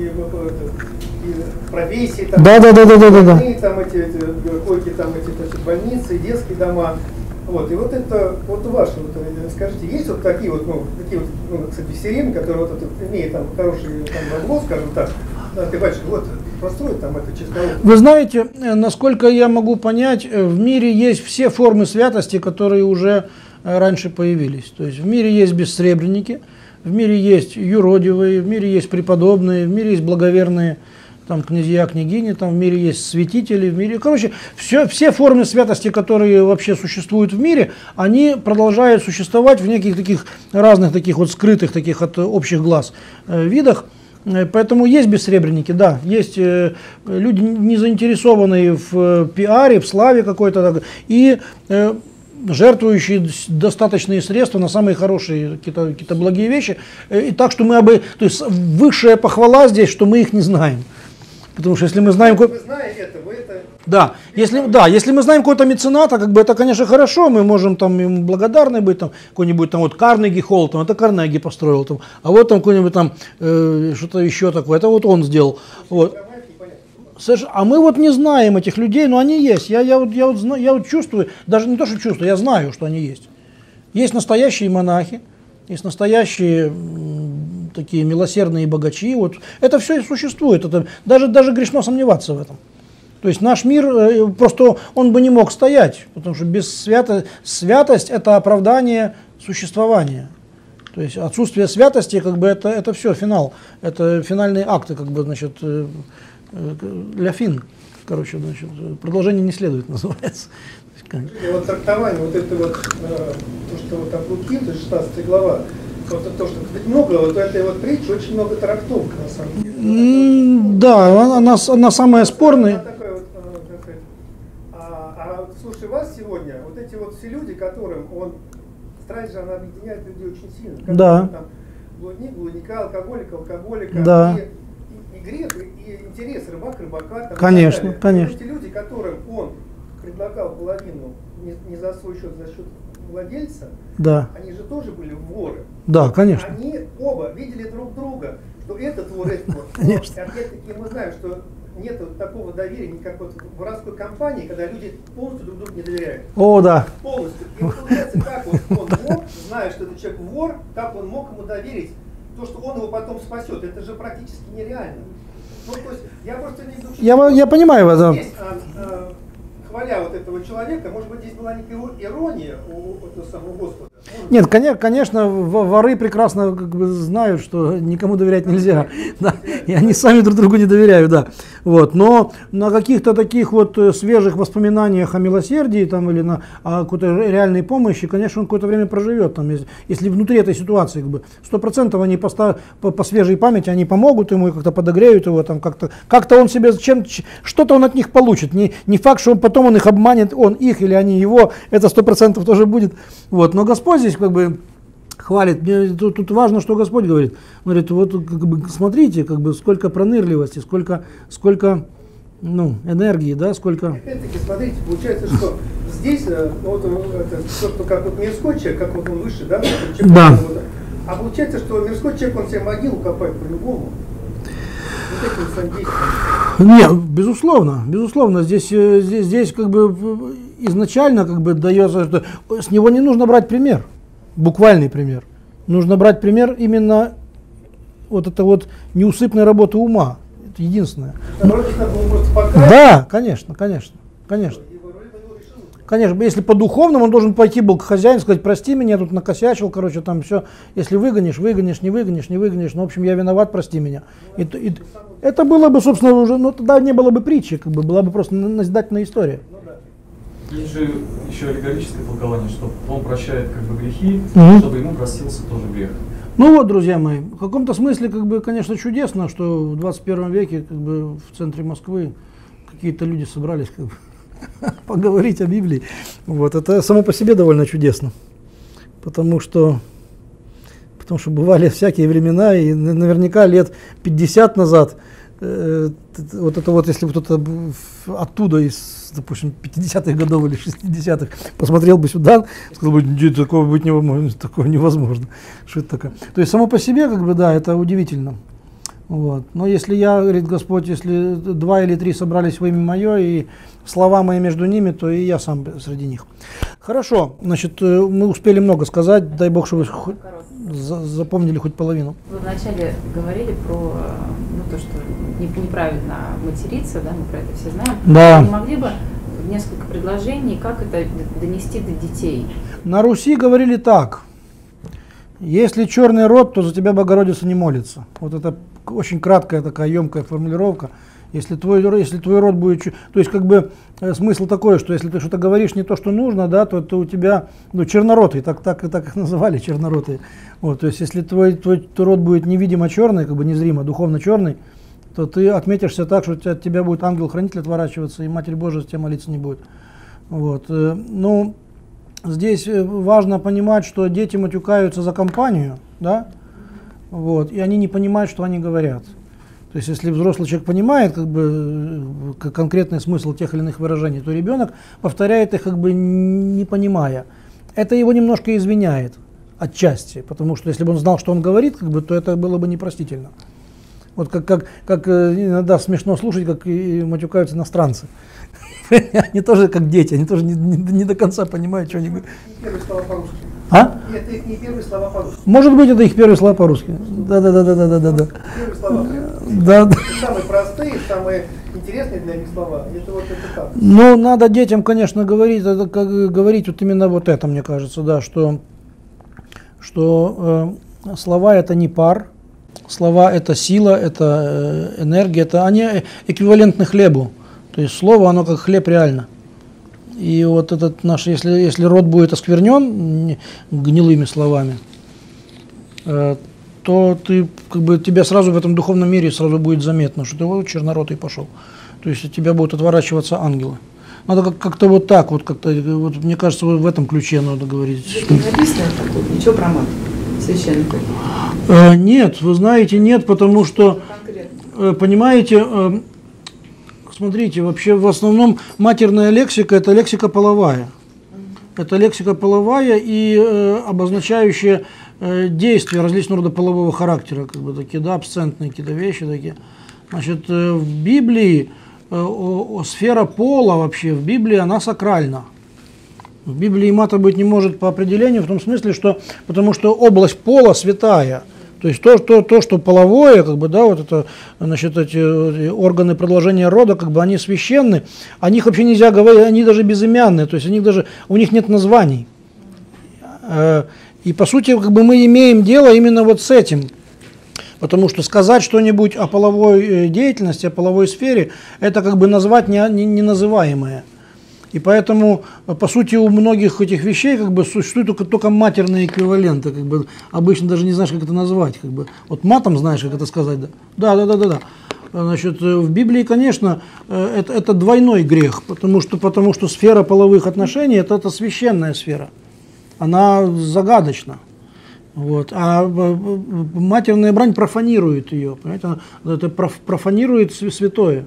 и профессии, там, да, да, да, да, да, да. там эти, эти койки, там эти значит, больницы, и детские дома. Вот, и вот это, вот ваши, вот, скажите, есть вот такие вот, ну, такие вот, ну, кстати, серийные, которые вот это, имеют там хороший там возглас, скажем так, да, ты бачишь, вот, построить там это чистовод. Вы знаете, насколько я могу понять, в мире есть все формы святости, которые уже раньше появились. То есть в мире есть бессребреники, в мире есть юродивые, в мире есть преподобные, в мире есть благоверные там, князья, княгини, там в мире есть святители, в мире, короче, все, все формы святости, которые вообще существуют в мире, они продолжают существовать в неких таких разных таких вот скрытых таких от общих глаз э, видах. Поэтому есть бессребреники, да, есть э, люди, не заинтересованные в э, пиаре, в славе какой-то, и э, жертвующие достаточные средства на самые хорошие какие-то, какие-то благие вещи. И так, что мы об... То есть высшая похвала здесь, что мы их не знаем. Потому что если мы знаем... Вы знаете это, вы это... Да, если, да, если мы знаем какого-то мецената, как бы это, конечно, хорошо, мы можем там ему благодарны быть, там, какой-нибудь там вот Карнеги Холл, там, это Карнеги построил, там, а вот там какой-нибудь там э, что-то еще такое, это вот он сделал. Вот. А мы вот не знаем этих людей, но они есть. Я, я, вот, я, вот, я вот чувствую, даже не то, что чувствую, я знаю, что они есть. Есть настоящие монахи, есть настоящие м, такие милосердные богачи. Вот. Это все и существует. Это, даже, даже грешно сомневаться в этом. То есть наш мир, э, просто он бы не мог стоять, потому что без свято, святость – это оправдание существования. То есть отсутствие святости, как бы это, это все, финал. Это финальные акты, как бы, значит, ля фин. Короче, значит, продолжение не следует, называется. И вот трактование, вот это вот, то, что вот от Луки, то шестнадцатая глава, вот то, что много, вот этой вот притчи очень много трактовок, на самом деле. Да, она, она самая спорная. А, а слушай, вас сегодня, вот эти вот все люди, которым он, страсть же, она объединяет людей очень сильно. Как да. Там, блудник, блудника, алкоголика, алкоголика. Да. И, и, и грех, и, и интерес, рыбак, рыбака. Там, конечно, конечно. Вот эти люди, которым он предлагал половину не, не за свой счет, за счет владельца, да. Они же тоже были воры. Да, конечно. Они оба видели друг друга, что этот вор, этот вор. Конечно. Опять-таки мы знаем, что нет вот такого доверия, как вот в воровской компании, когда люди полностью друг другу не доверяют. О, да. Полностью. И вот получается, как вот он мог, зная, что этот человек вор, как он мог ему доверить то, что он его потом спасет. Это же практически нереально. Ну, то есть, я просто не думаю, я, я понимаю вас, да. Здесь, а, а, хваля вот этого человека, может быть, здесь была некая ирония у этого самого Господа. Нет, конечно, воры прекрасно как бы знают, что никому доверять нельзя, да, и они сами друг другу не доверяют, да. Вот. Но на каких-то таких вот свежих воспоминаниях о милосердии там, или на о какой-то реальной помощи, конечно, он какое-то время проживет. Там, если, если внутри этой ситуации как бы, сто процентов они по, по, по свежей памяти они помогут ему, как-то подогреют его, там, как-то, как-то он себе, чем, что-то он от них получит. Не, не факт, что он, потом он их обманет, он их или они его, это сто процентов тоже будет. Вот. Но Господь здесь как бы хвалит. Мне тут, тут важно, что Господь говорит. Он говорит, вот как бы, смотрите, как бы, сколько пронырливости, сколько, сколько ну, энергии, да, сколько... Опять-таки, смотрите, получается, что здесь, ну, вот, это, что, как вот мирской человек, как вот он выше, да? Человек, да. Вот, а получается, что мирской человек, он себе могилу копает по-любому. Вот этим своим действием. Нет, безусловно, безусловно, здесь, здесь, здесь как бы изначально как бы дается, что с него не нужно брать пример, буквальный пример. Нужно брать пример именно вот это вот неусыпной работы ума. Это единственное. Да, конечно, конечно, конечно. Конечно, если по духовному, он должен пойти был к хозяину, сказать, прости меня, я тут накосячил, короче, там все. Если выгонишь, выгонишь, не выгонишь, не выгонишь, ну, в общем, я виноват, прости меня. И, и, это было бы, собственно, уже, ну, тогда не было бы притчи, как бы, была бы просто назидательная история. Есть же еще аллегорическое толкование, что он прощает как бы грехи, угу. чтобы ему простился тоже грех. Ну вот, друзья мои, в каком-то смысле, как бы, конечно, чудесно, что в двадцать первом веке, как бы, в центре Москвы какие-то люди собрались, как бы, поговорить о Библии. Вот, это само по себе довольно чудесно, потому что, потому что бывали всякие времена, и наверняка лет пятьдесят назад, э, вот это вот, если кто-то оттуда, из, допустим, пятидесятых годов или шестидесятых, посмотрел бы сюда, сказал бы, такого быть невозможно, такого невозможно. Что это такое? То есть само по себе, как бы, да, это удивительно. Вот. Но если я, говорит Господь, если два или три собрались во имя Мое, и слова мои между ними, то и я сам среди них. Хорошо, значит, мы успели много сказать, дай Бог, чтобы вы хоть запомнили хоть половину. Вы вначале говорили про ну, то, что неправильно материться, да, мы про это все знаем. Да. Вы не могли бы несколько предложений, как это донести до детей? На Руси говорили так: если черный род, то за тебя Богородица не молится. Вот это очень краткая такая емкая формулировка. Если твой, если твой род будет... То есть, как бы, э, смысл такой, что если ты что-то говоришь не то, что нужно, да, то, то у тебя, ну, черноротый, так, так, так их называли, черноротые. Вот, то есть, если твой, твой, твой род будет невидимо черный, как бы незримо, духовно черный, то ты отметишься так, что от тебя будет ангел-хранитель отворачиваться, и Матерь Божия с тебя молиться не будет. Вот, э, ну, здесь важно понимать, что дети матюкаются за компанию, да, вот, и они не понимают, что они говорят. То есть, если взрослый человек понимает как бы, конкретный смысл тех или иных выражений, то ребенок повторяет их, как бы не понимая. Это его немножко извиняет отчасти, потому что если бы он знал, что он говорит, как бы, то это было бы непростительно. Вот как, как, как иногда смешно слушать, как и матюкаются иностранцы. Они тоже как дети, они тоже не, не, не до конца понимают, что они говорят. Первые слова по-русски. А? Это их не первые слова по-русски. Может быть, это их первые слова по-русски. Да, да, да, да, да, да, да. Первые слова. Да, да. Самые простые, самые интересные для них слова. Это вот это так. Ну, надо детям, конечно, говорить, это, как, говорить вот именно вот это, мне кажется, да, что что э, слова это не пар, слова это сила, это э, энергия, это они эквивалентны хлебу. То есть слово, оно как хлеб реально. И вот этот наш, если, если рот будет осквернен гнилыми словами, э, то ты, как бы, тебя сразу в этом духовном мире сразу будет заметно, что ты вот черноротый пошел. То есть от тебя будут отворачиваться ангелы. Надо как- как-то вот так, вот как-то, вот, мне кажется, вот в этом ключе надо говорить. Здесь не написано такое, ничего про мат священника. Э, нет, вы знаете, нет, потому что, Конкретно. э, понимаете, э, смотрите, вообще в основном матерная лексика – это лексика половая. Это лексика половая и э, обозначающая э, действия различного рода полового характера, как бы такие, да, абсцентные какие-то вещи такие. Значит, э, в Библии э, о, о, сфера пола вообще, в Библии она сакральна. В Библии мата быть не может по определению, в том смысле, что, потому что область пола святая. То есть то, то, то, что половое, как бы, да, вот это, значит, эти органы продолжения рода, как бы они священны, о них вообще нельзя говорить, они даже безымянные, то есть у них даже, у них нет названий. И по сути, как бы мы имеем дело именно вот с этим. Потому что сказать что-нибудь о половой деятельности, о половой сфере, это как бы назвать неназываемое. И поэтому, по сути, у многих этих вещей как бы существуют только, только матерные эквиваленты. Как бы, обычно даже не знаешь, как это назвать. Как бы. Вот матом знаешь, как это сказать. Да, да, да, да, да. Значит, в Библии, конечно, это, это двойной грех, потому что, потому что сфера половых отношений это, это священная сфера. Она загадочна. Вот. А матерная брань профанирует ее. Понимаете? Это профанирует святое.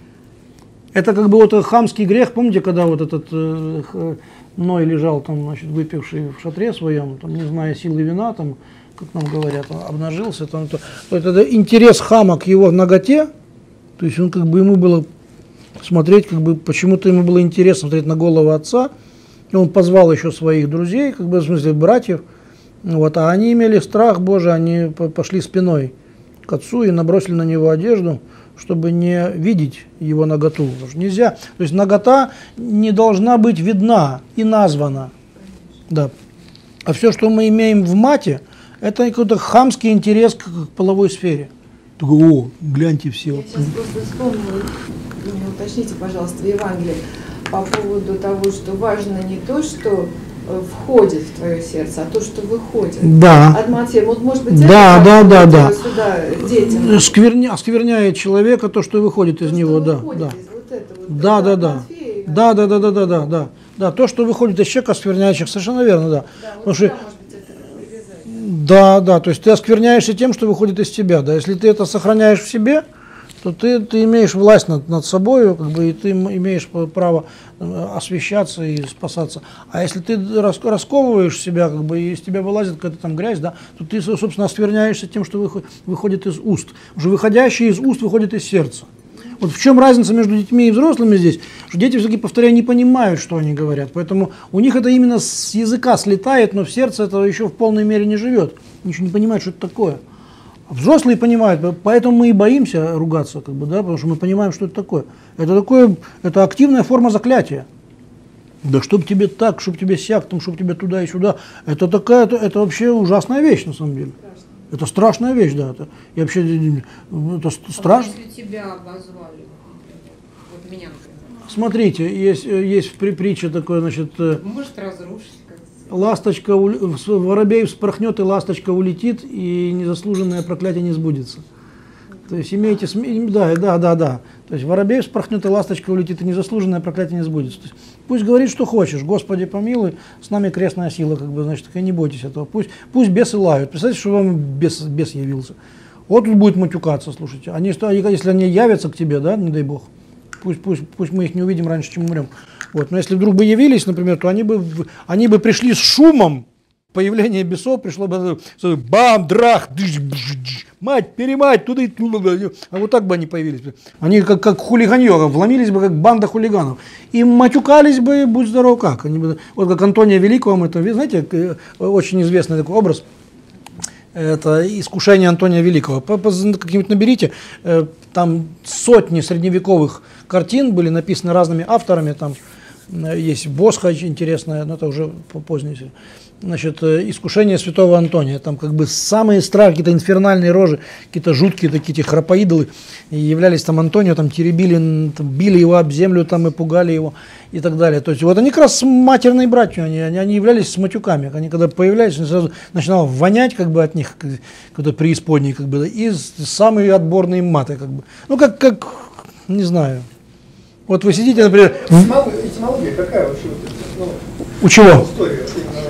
Это как бы вот хамский грех, помните, когда вот этот э, Ной лежал там, значит, выпивший в шатре своем, там, не зная силы вина, там, как нам говорят, обнажился, там, то, то это интерес хама к его наготе, то есть он как бы ему было смотреть, как бы почему-то ему было интересно смотреть на голову отца, и он позвал еще своих друзей, как бы в смысле братьев, вот, а они имели страх Божий, они пошли спиной к отцу и набросили на него одежду, чтобы не видеть его наготу. Потому что нельзя, то есть нагота не должна быть видна и названа. Да. А все, что мы имеем в мате, это какой-то хамский интерес к, к половой сфере. Такой, о, гляньте все. Я сейчас просто вспомнила, уточните, пожалуйста, в Евангелии по поводу того, что важно не то, что входит в твое сердце, а то, что выходит. Да. От Матфея. Вот, может быть, да, это да, да, да. Сюда детям. Скверня, оскверняет человека то, что выходит из то, него, да, выходит да. Из вот этого, вот да, это да, да. Матфея, да, да, да, да, да, да, да, да. То, что выходит из человека, оскверняет человека, совершенно верно, да. Да, вот Потому что, может быть, это привязать. да, да, то есть ты оскверняешься тем, что выходит из тебя, да. Если ты это сохраняешь в себе, то ты, ты имеешь власть над, над собой, как бы, и ты имеешь право освещаться и спасаться. А если ты расковываешь себя, как бы, и из тебя вылазит какая-то там грязь, да, то ты, собственно, оскверняешься тем, что выходит, выходит из уст. Уже выходящее из уст выходит из сердца. Вот в чем разница между детьми и взрослыми здесь? Что дети, все-таки, повторяю, не понимают, что они говорят. Поэтому у них это именно с языка слетает, но в сердце это еще в полной мере не живет. Ничего не понимают, что это такое. Взрослые понимают, поэтому мы и боимся ругаться, как бы, да, потому что мы понимаем, что это такое. Это такое, это активная форма заклятия. Да чтоб тебе так, чтоб тебе сяк, там, чтоб тебе туда и сюда. Это такая, это, это вообще ужасная вещь, на самом деле. Страшно. Это страшная вещь, да. Это, и вообще, это страшно. А если тебя обозвали, вот меня, например. Смотрите, есть, есть при притче такое, значит. Может разрушить. Ласточка, воробей вспорхнет, и ласточка улетит, и незаслуженное проклятие не сбудется. То есть имейте, да, да, да, да. То есть воробей вспорхнет, и ласточка улетит, и незаслуженное проклятие не сбудется. То есть, пусть говорит, что хочешь, Господи помилуй, с нами крестная сила, как бы, значит, не бойтесь этого. Пусть, пусть бесы лают. Представьте, что вам бес, бес явился. Вот тут будет матюкаться, слушайте. Они, если они явятся к тебе, да, не дай Бог, пусть, пусть, пусть мы их не увидим раньше, чем умрем. Вот. Но если вдруг бы явились, например, то они бы, они бы пришли с шумом, появление бесов пришло бы бам, драх, дыш, бж, дж, мать, перемать, туда и туда. А вот так бы они появились. Они как, как хулиганье, вломились бы, как банда хулиганов. И матюкались бы, будь здоров, как. Они бы, вот как Антония Великого, мы это, знаете, очень известный такой образ. Это искушение Антония Великого. Как-нибудь наберите, там сотни средневековых картин были написаны разными авторами, там есть Босха интересная, но это уже позднее. значит, искушение святого Антония. Там как бы самые страшные, какие-то инфернальные рожи, какие-то жуткие такие эти храпоидолы являлись там Антонио, там теребили, там, били его об землю там и пугали его и так далее. То есть вот они как раз матерные братья, они, они, они являлись с матюками. Они когда появлялись, они сразу начинало вонять как бы от них, какой-то преисподней, как бы, и самые отборные маты, как бы. Ну как, как, не знаю. Вот вы сидите, например... Этимология какая вообще? Ну, у чего? История.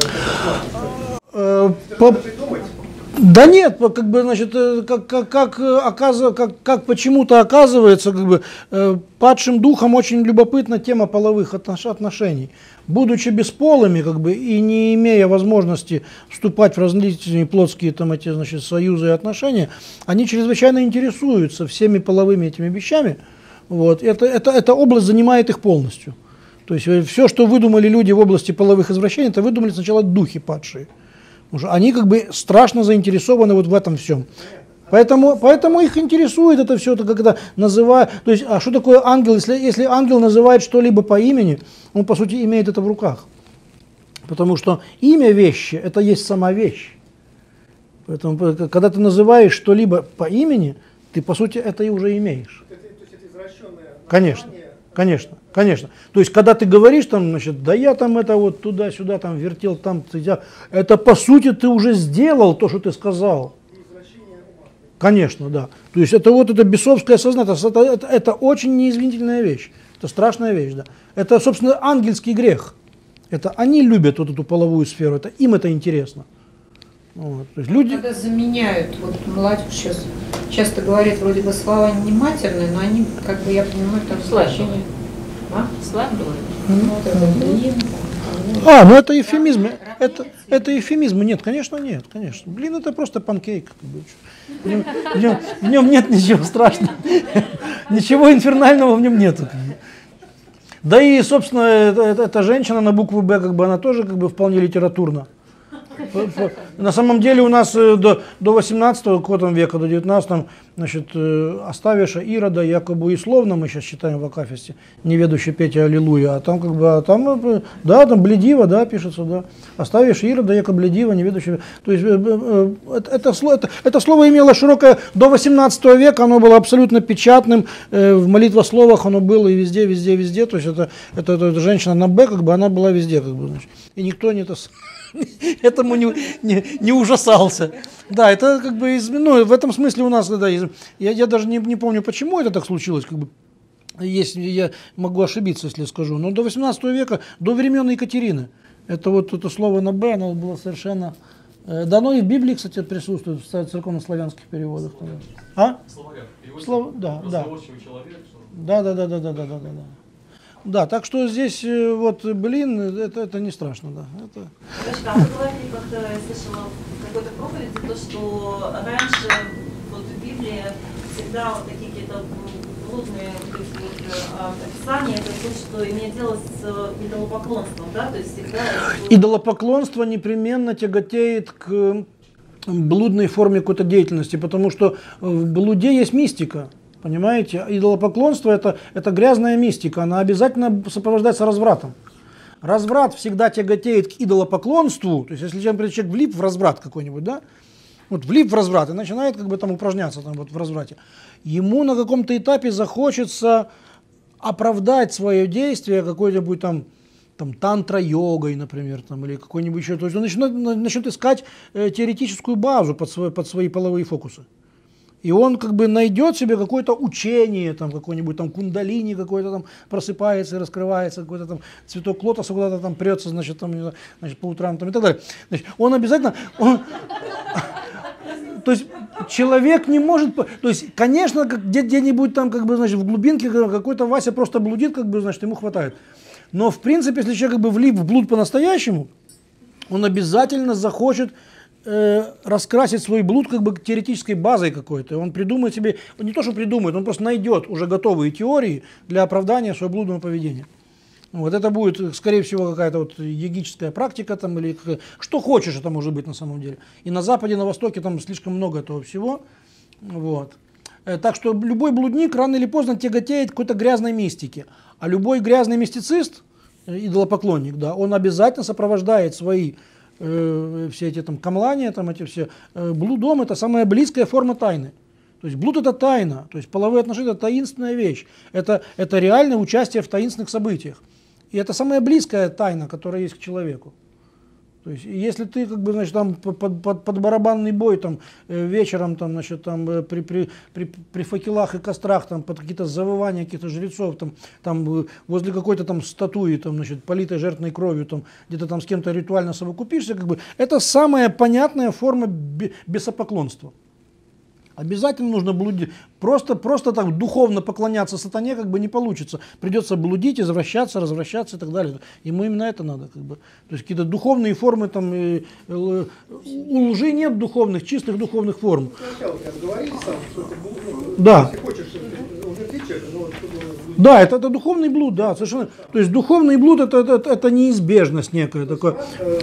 Э, по... Да нет, как бы, значит, как, как, как, оказыв... как, как почему-то оказывается, как бы, э, падшим духом очень любопытна тема половых отнош... отношений. Будучи бесполыми, как бы, и не имея возможности вступать в различные плотские там, эти, значит, союзы и отношения, они чрезвычайно интересуются всеми половыми этими вещами. Вот. Это, это, эта область занимает их полностью. То есть все, что выдумали люди в области половых извращений, это выдумали сначала духи падшие. Потому что они как бы страшно заинтересованы вот в этом всем. Поэтому, поэтому их интересует это все, это когда называют. То есть, а что такое ангел? Если, если ангел называет что-либо по имени, он по сути имеет это в руках. Потому что имя вещи, это есть сама вещь. Поэтому, когда ты называешь что-либо по имени, ты по сути это и уже имеешь. Это, то есть это извращенное Конечно, конечно, конечно. То есть, когда ты говоришь, там, значит, да я там это вот туда-сюда там вертел, там, это по сути ты уже сделал то, что ты сказал. Конечно, да. То есть это вот это бесовское сознание, это, это, это очень неизвинительная вещь. Это страшная вещь, да. Это, собственно, ангельский грех. Это они любят вот эту половую сферу, это им это интересно. Вот. То есть люди... Когда заменяют, вот молодежь сейчас часто говорит, вроде бы слова не матерные, но они, как бы, я понимаю, там значение. А? Сленг Ну, вот это, блин. А, ну это эвфемизм. Это, это эвфемизм. Нет, конечно, нет, конечно. Блин, это просто панкейк. Как бы. в, нем, в, нем, в нем нет ничего страшного. Ничего инфернального в нем нету. Да и, собственно, эта, эта женщина на букву «Б», как бы, она тоже как бы вполне литературна. На самом деле у нас до, до восемнадцатого века, до девятнадцатого, значит, Оставиша, Ирода, якобы условно мы сейчас читаем в Акафисте, неведущий Петя Аллилуйя, а там как бы, а там, да, там бледиво, да, пишется, да, Оставиша, Ирода, якобы бледиво, неведущий, то есть это, это, это, это слово имело широкое, до восемнадцатого века оно было абсолютно печатным, в молитвословах оно было и везде, везде, везде, то есть это, это, это, это женщина на «Б», как бы, она была везде, как бы, значит, и никто не это... этому не, не, не ужасался. Да, это как бы, из, ну, в этом смысле у нас, да, из, я, я даже не, не помню, почему это так случилось, как бы, если я могу ошибиться, если скажу, но до восемнадцатого века, до времен Екатерины, это вот это слово на «Б», оно было совершенно, э, да, оно и в Библии, кстати, присутствует, в церковно-славянских переводах. А? Слово, да, да. Да, да, да, да, да, да, да, да. Да, так что здесь вот, блин, это, это не страшно, да. Это... Подожди, а вы говорили, как-то я слышала в какой-то проповеди, то, что раньше вот в Библии всегда вот такие какие-то блудные вот, описания, это то, что имеет дело с идолопоклонством, да, то есть всегда... Идолопоклонство непременно тяготеет к блудной форме какой-то деятельности, потому что в блуде есть мистика. Понимаете, идолопоклонство это, это грязная мистика, она обязательно сопровождается развратом. Разврат всегда тяготеет к идолопоклонству, то есть если человек влип в разврат какой-нибудь, да, вот влип в разврат и начинает как бы там упражняться там, вот, в разврате, ему на каком-то этапе захочется оправдать свое действие какой-нибудь там, там тантра-йогой, например, там, или какой-нибудь еще, то есть он начнет, начнет искать э, теоретическую базу под, свой, под свои половые фокусы. И он как бы найдет себе какое-то учение, там какой-нибудь там кундалини какой-то там просыпается и раскрывается, какой-то там цветок лотоса куда-то там прется, значит, там, значит, по утрам там, и так далее. Значит, он обязательно... Он, то есть человек не может... То есть, конечно, где-нибудь там как бы, значит, в глубинке какой-то Вася просто блудит, как бы, значит, ему хватает. Но в принципе, если человек как бы влип в блуд по-настоящему, он обязательно захочет раскрасить свой блуд как бы теоретической базой какой-то. Он придумает себе, он не то что придумает, он просто найдет уже готовые теории для оправдания своего блудного поведения. Вот это будет, скорее всего, какая-то вот йогическая практика там, или что хочешь, это может быть на самом деле. И на Западе, на Востоке там слишком много этого всего. Вот. Так что любой блудник рано или поздно тяготеет к какой-то грязной мистике. А любой грязный мистицист, идолопоклонник, да, он обязательно сопровождает свои э, все эти там камлания, там эти все. Э, блудом это самая близкая форма тайны. То есть блуд это тайна, то есть половые отношения это таинственная вещь, это, это реальное участие в таинственных событиях. И это самая близкая тайна, которая есть к человеку. То есть, если ты как бы, значит, там под, под, под барабанный бой там, вечером там, значит, там, при, при, при, при факелах и кострах там, под какие-то завывания каких-то жрецов там, там, возле какой-то там статуи там, значит, политой жертвенной кровью там, где-то там с кем-то ритуально совокупишься, как бы, это самая понятная форма бесопоклонства. Обязательно нужно блудить. Просто, просто так духовно поклоняться сатане как бы не получится. Придется блудить, извращаться, развращаться и так далее. Ему именно это надо. Как бы. То есть какие-то духовные формы, там, и, и, у лжи нет духовных, чистых духовных форм. Сначала прям говорили сам, что ты, ну, да. Если хочешь удовлетворить человека, но чтобы... Да, это, это духовный блуд, да, совершенно. То есть духовный блуд это, это, это неизбежность некая. Такое.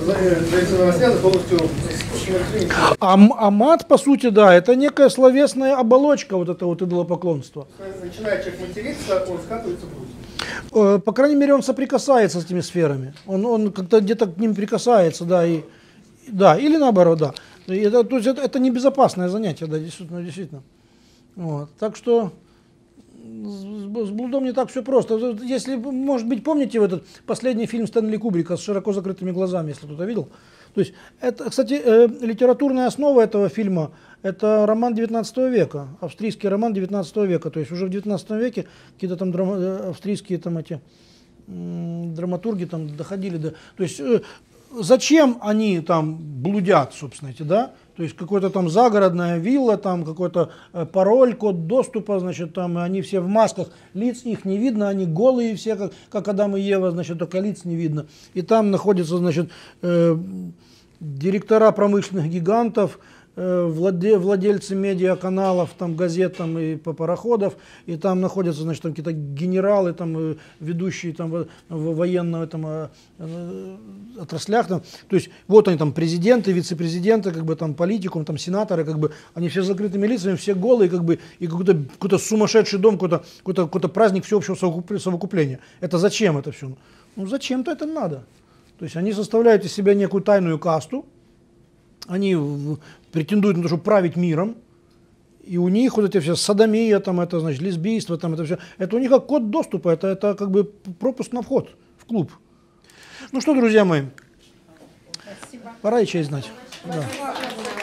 А, а мат, по сути, да, это некая словесная оболочка вот этого вот идолопоклонства. Начинает человек материться, он скатывается в блуд. По крайней мере, он соприкасается с этими сферами. Он, он как-то где-то к ним прикасается, да, и, да, или наоборот, да. И это, то есть это, это небезопасное занятие, да, действительно, действительно. Вот. Так что с блудом не так все просто. Если, может быть, помните вот этот последний фильм Стэнли Кубрика с широко закрытыми глазами, если кто-то видел? То есть, это, кстати, э, литературная основа этого фильма – это роман девятнадцатого века, австрийский роман девятнадцатого века. То есть уже в девятнадцатом веке какие-то там драма, австрийские там эти м, драматурги там доходили до… То есть, э, зачем они там блудят, собственно, эти, да? То есть какая-то там загородная вилла, там какой-то э, пароль, код доступа, значит, там и они все в масках, лиц их не видно, они голые все, как, как Адам и Ева, значит, только лиц не видно. И там находятся, значит, э, директора промышленных гигантов, э, владе, владельцы медиаканалов, там, газет там, и пароходов, и там находятся, значит, там какие-то генералы, там, ведущие там, в, в военных там, э, э, отраслях. Там. То есть вот они там президенты, вице-президенты, как бы, там, политикум, там, сенаторы, как бы, они все с закрытыми лицами, все голые, как бы, и какой-то, какой-то сумасшедший дом, какой-то, какой-то, какой-то праздник всеобщего совокупления. Это зачем это все? Ну зачем-то это надо. То есть они составляют из себя некую тайную касту, они в, претендуют на то, чтобы править миром, и у них вот эти все содомия, там, это, значит, лесбийство, там, это все, это у них как код доступа, это, это как бы пропуск на вход в клуб. Ну что, друзья мои, спасибо. Пора и честь знать. Да.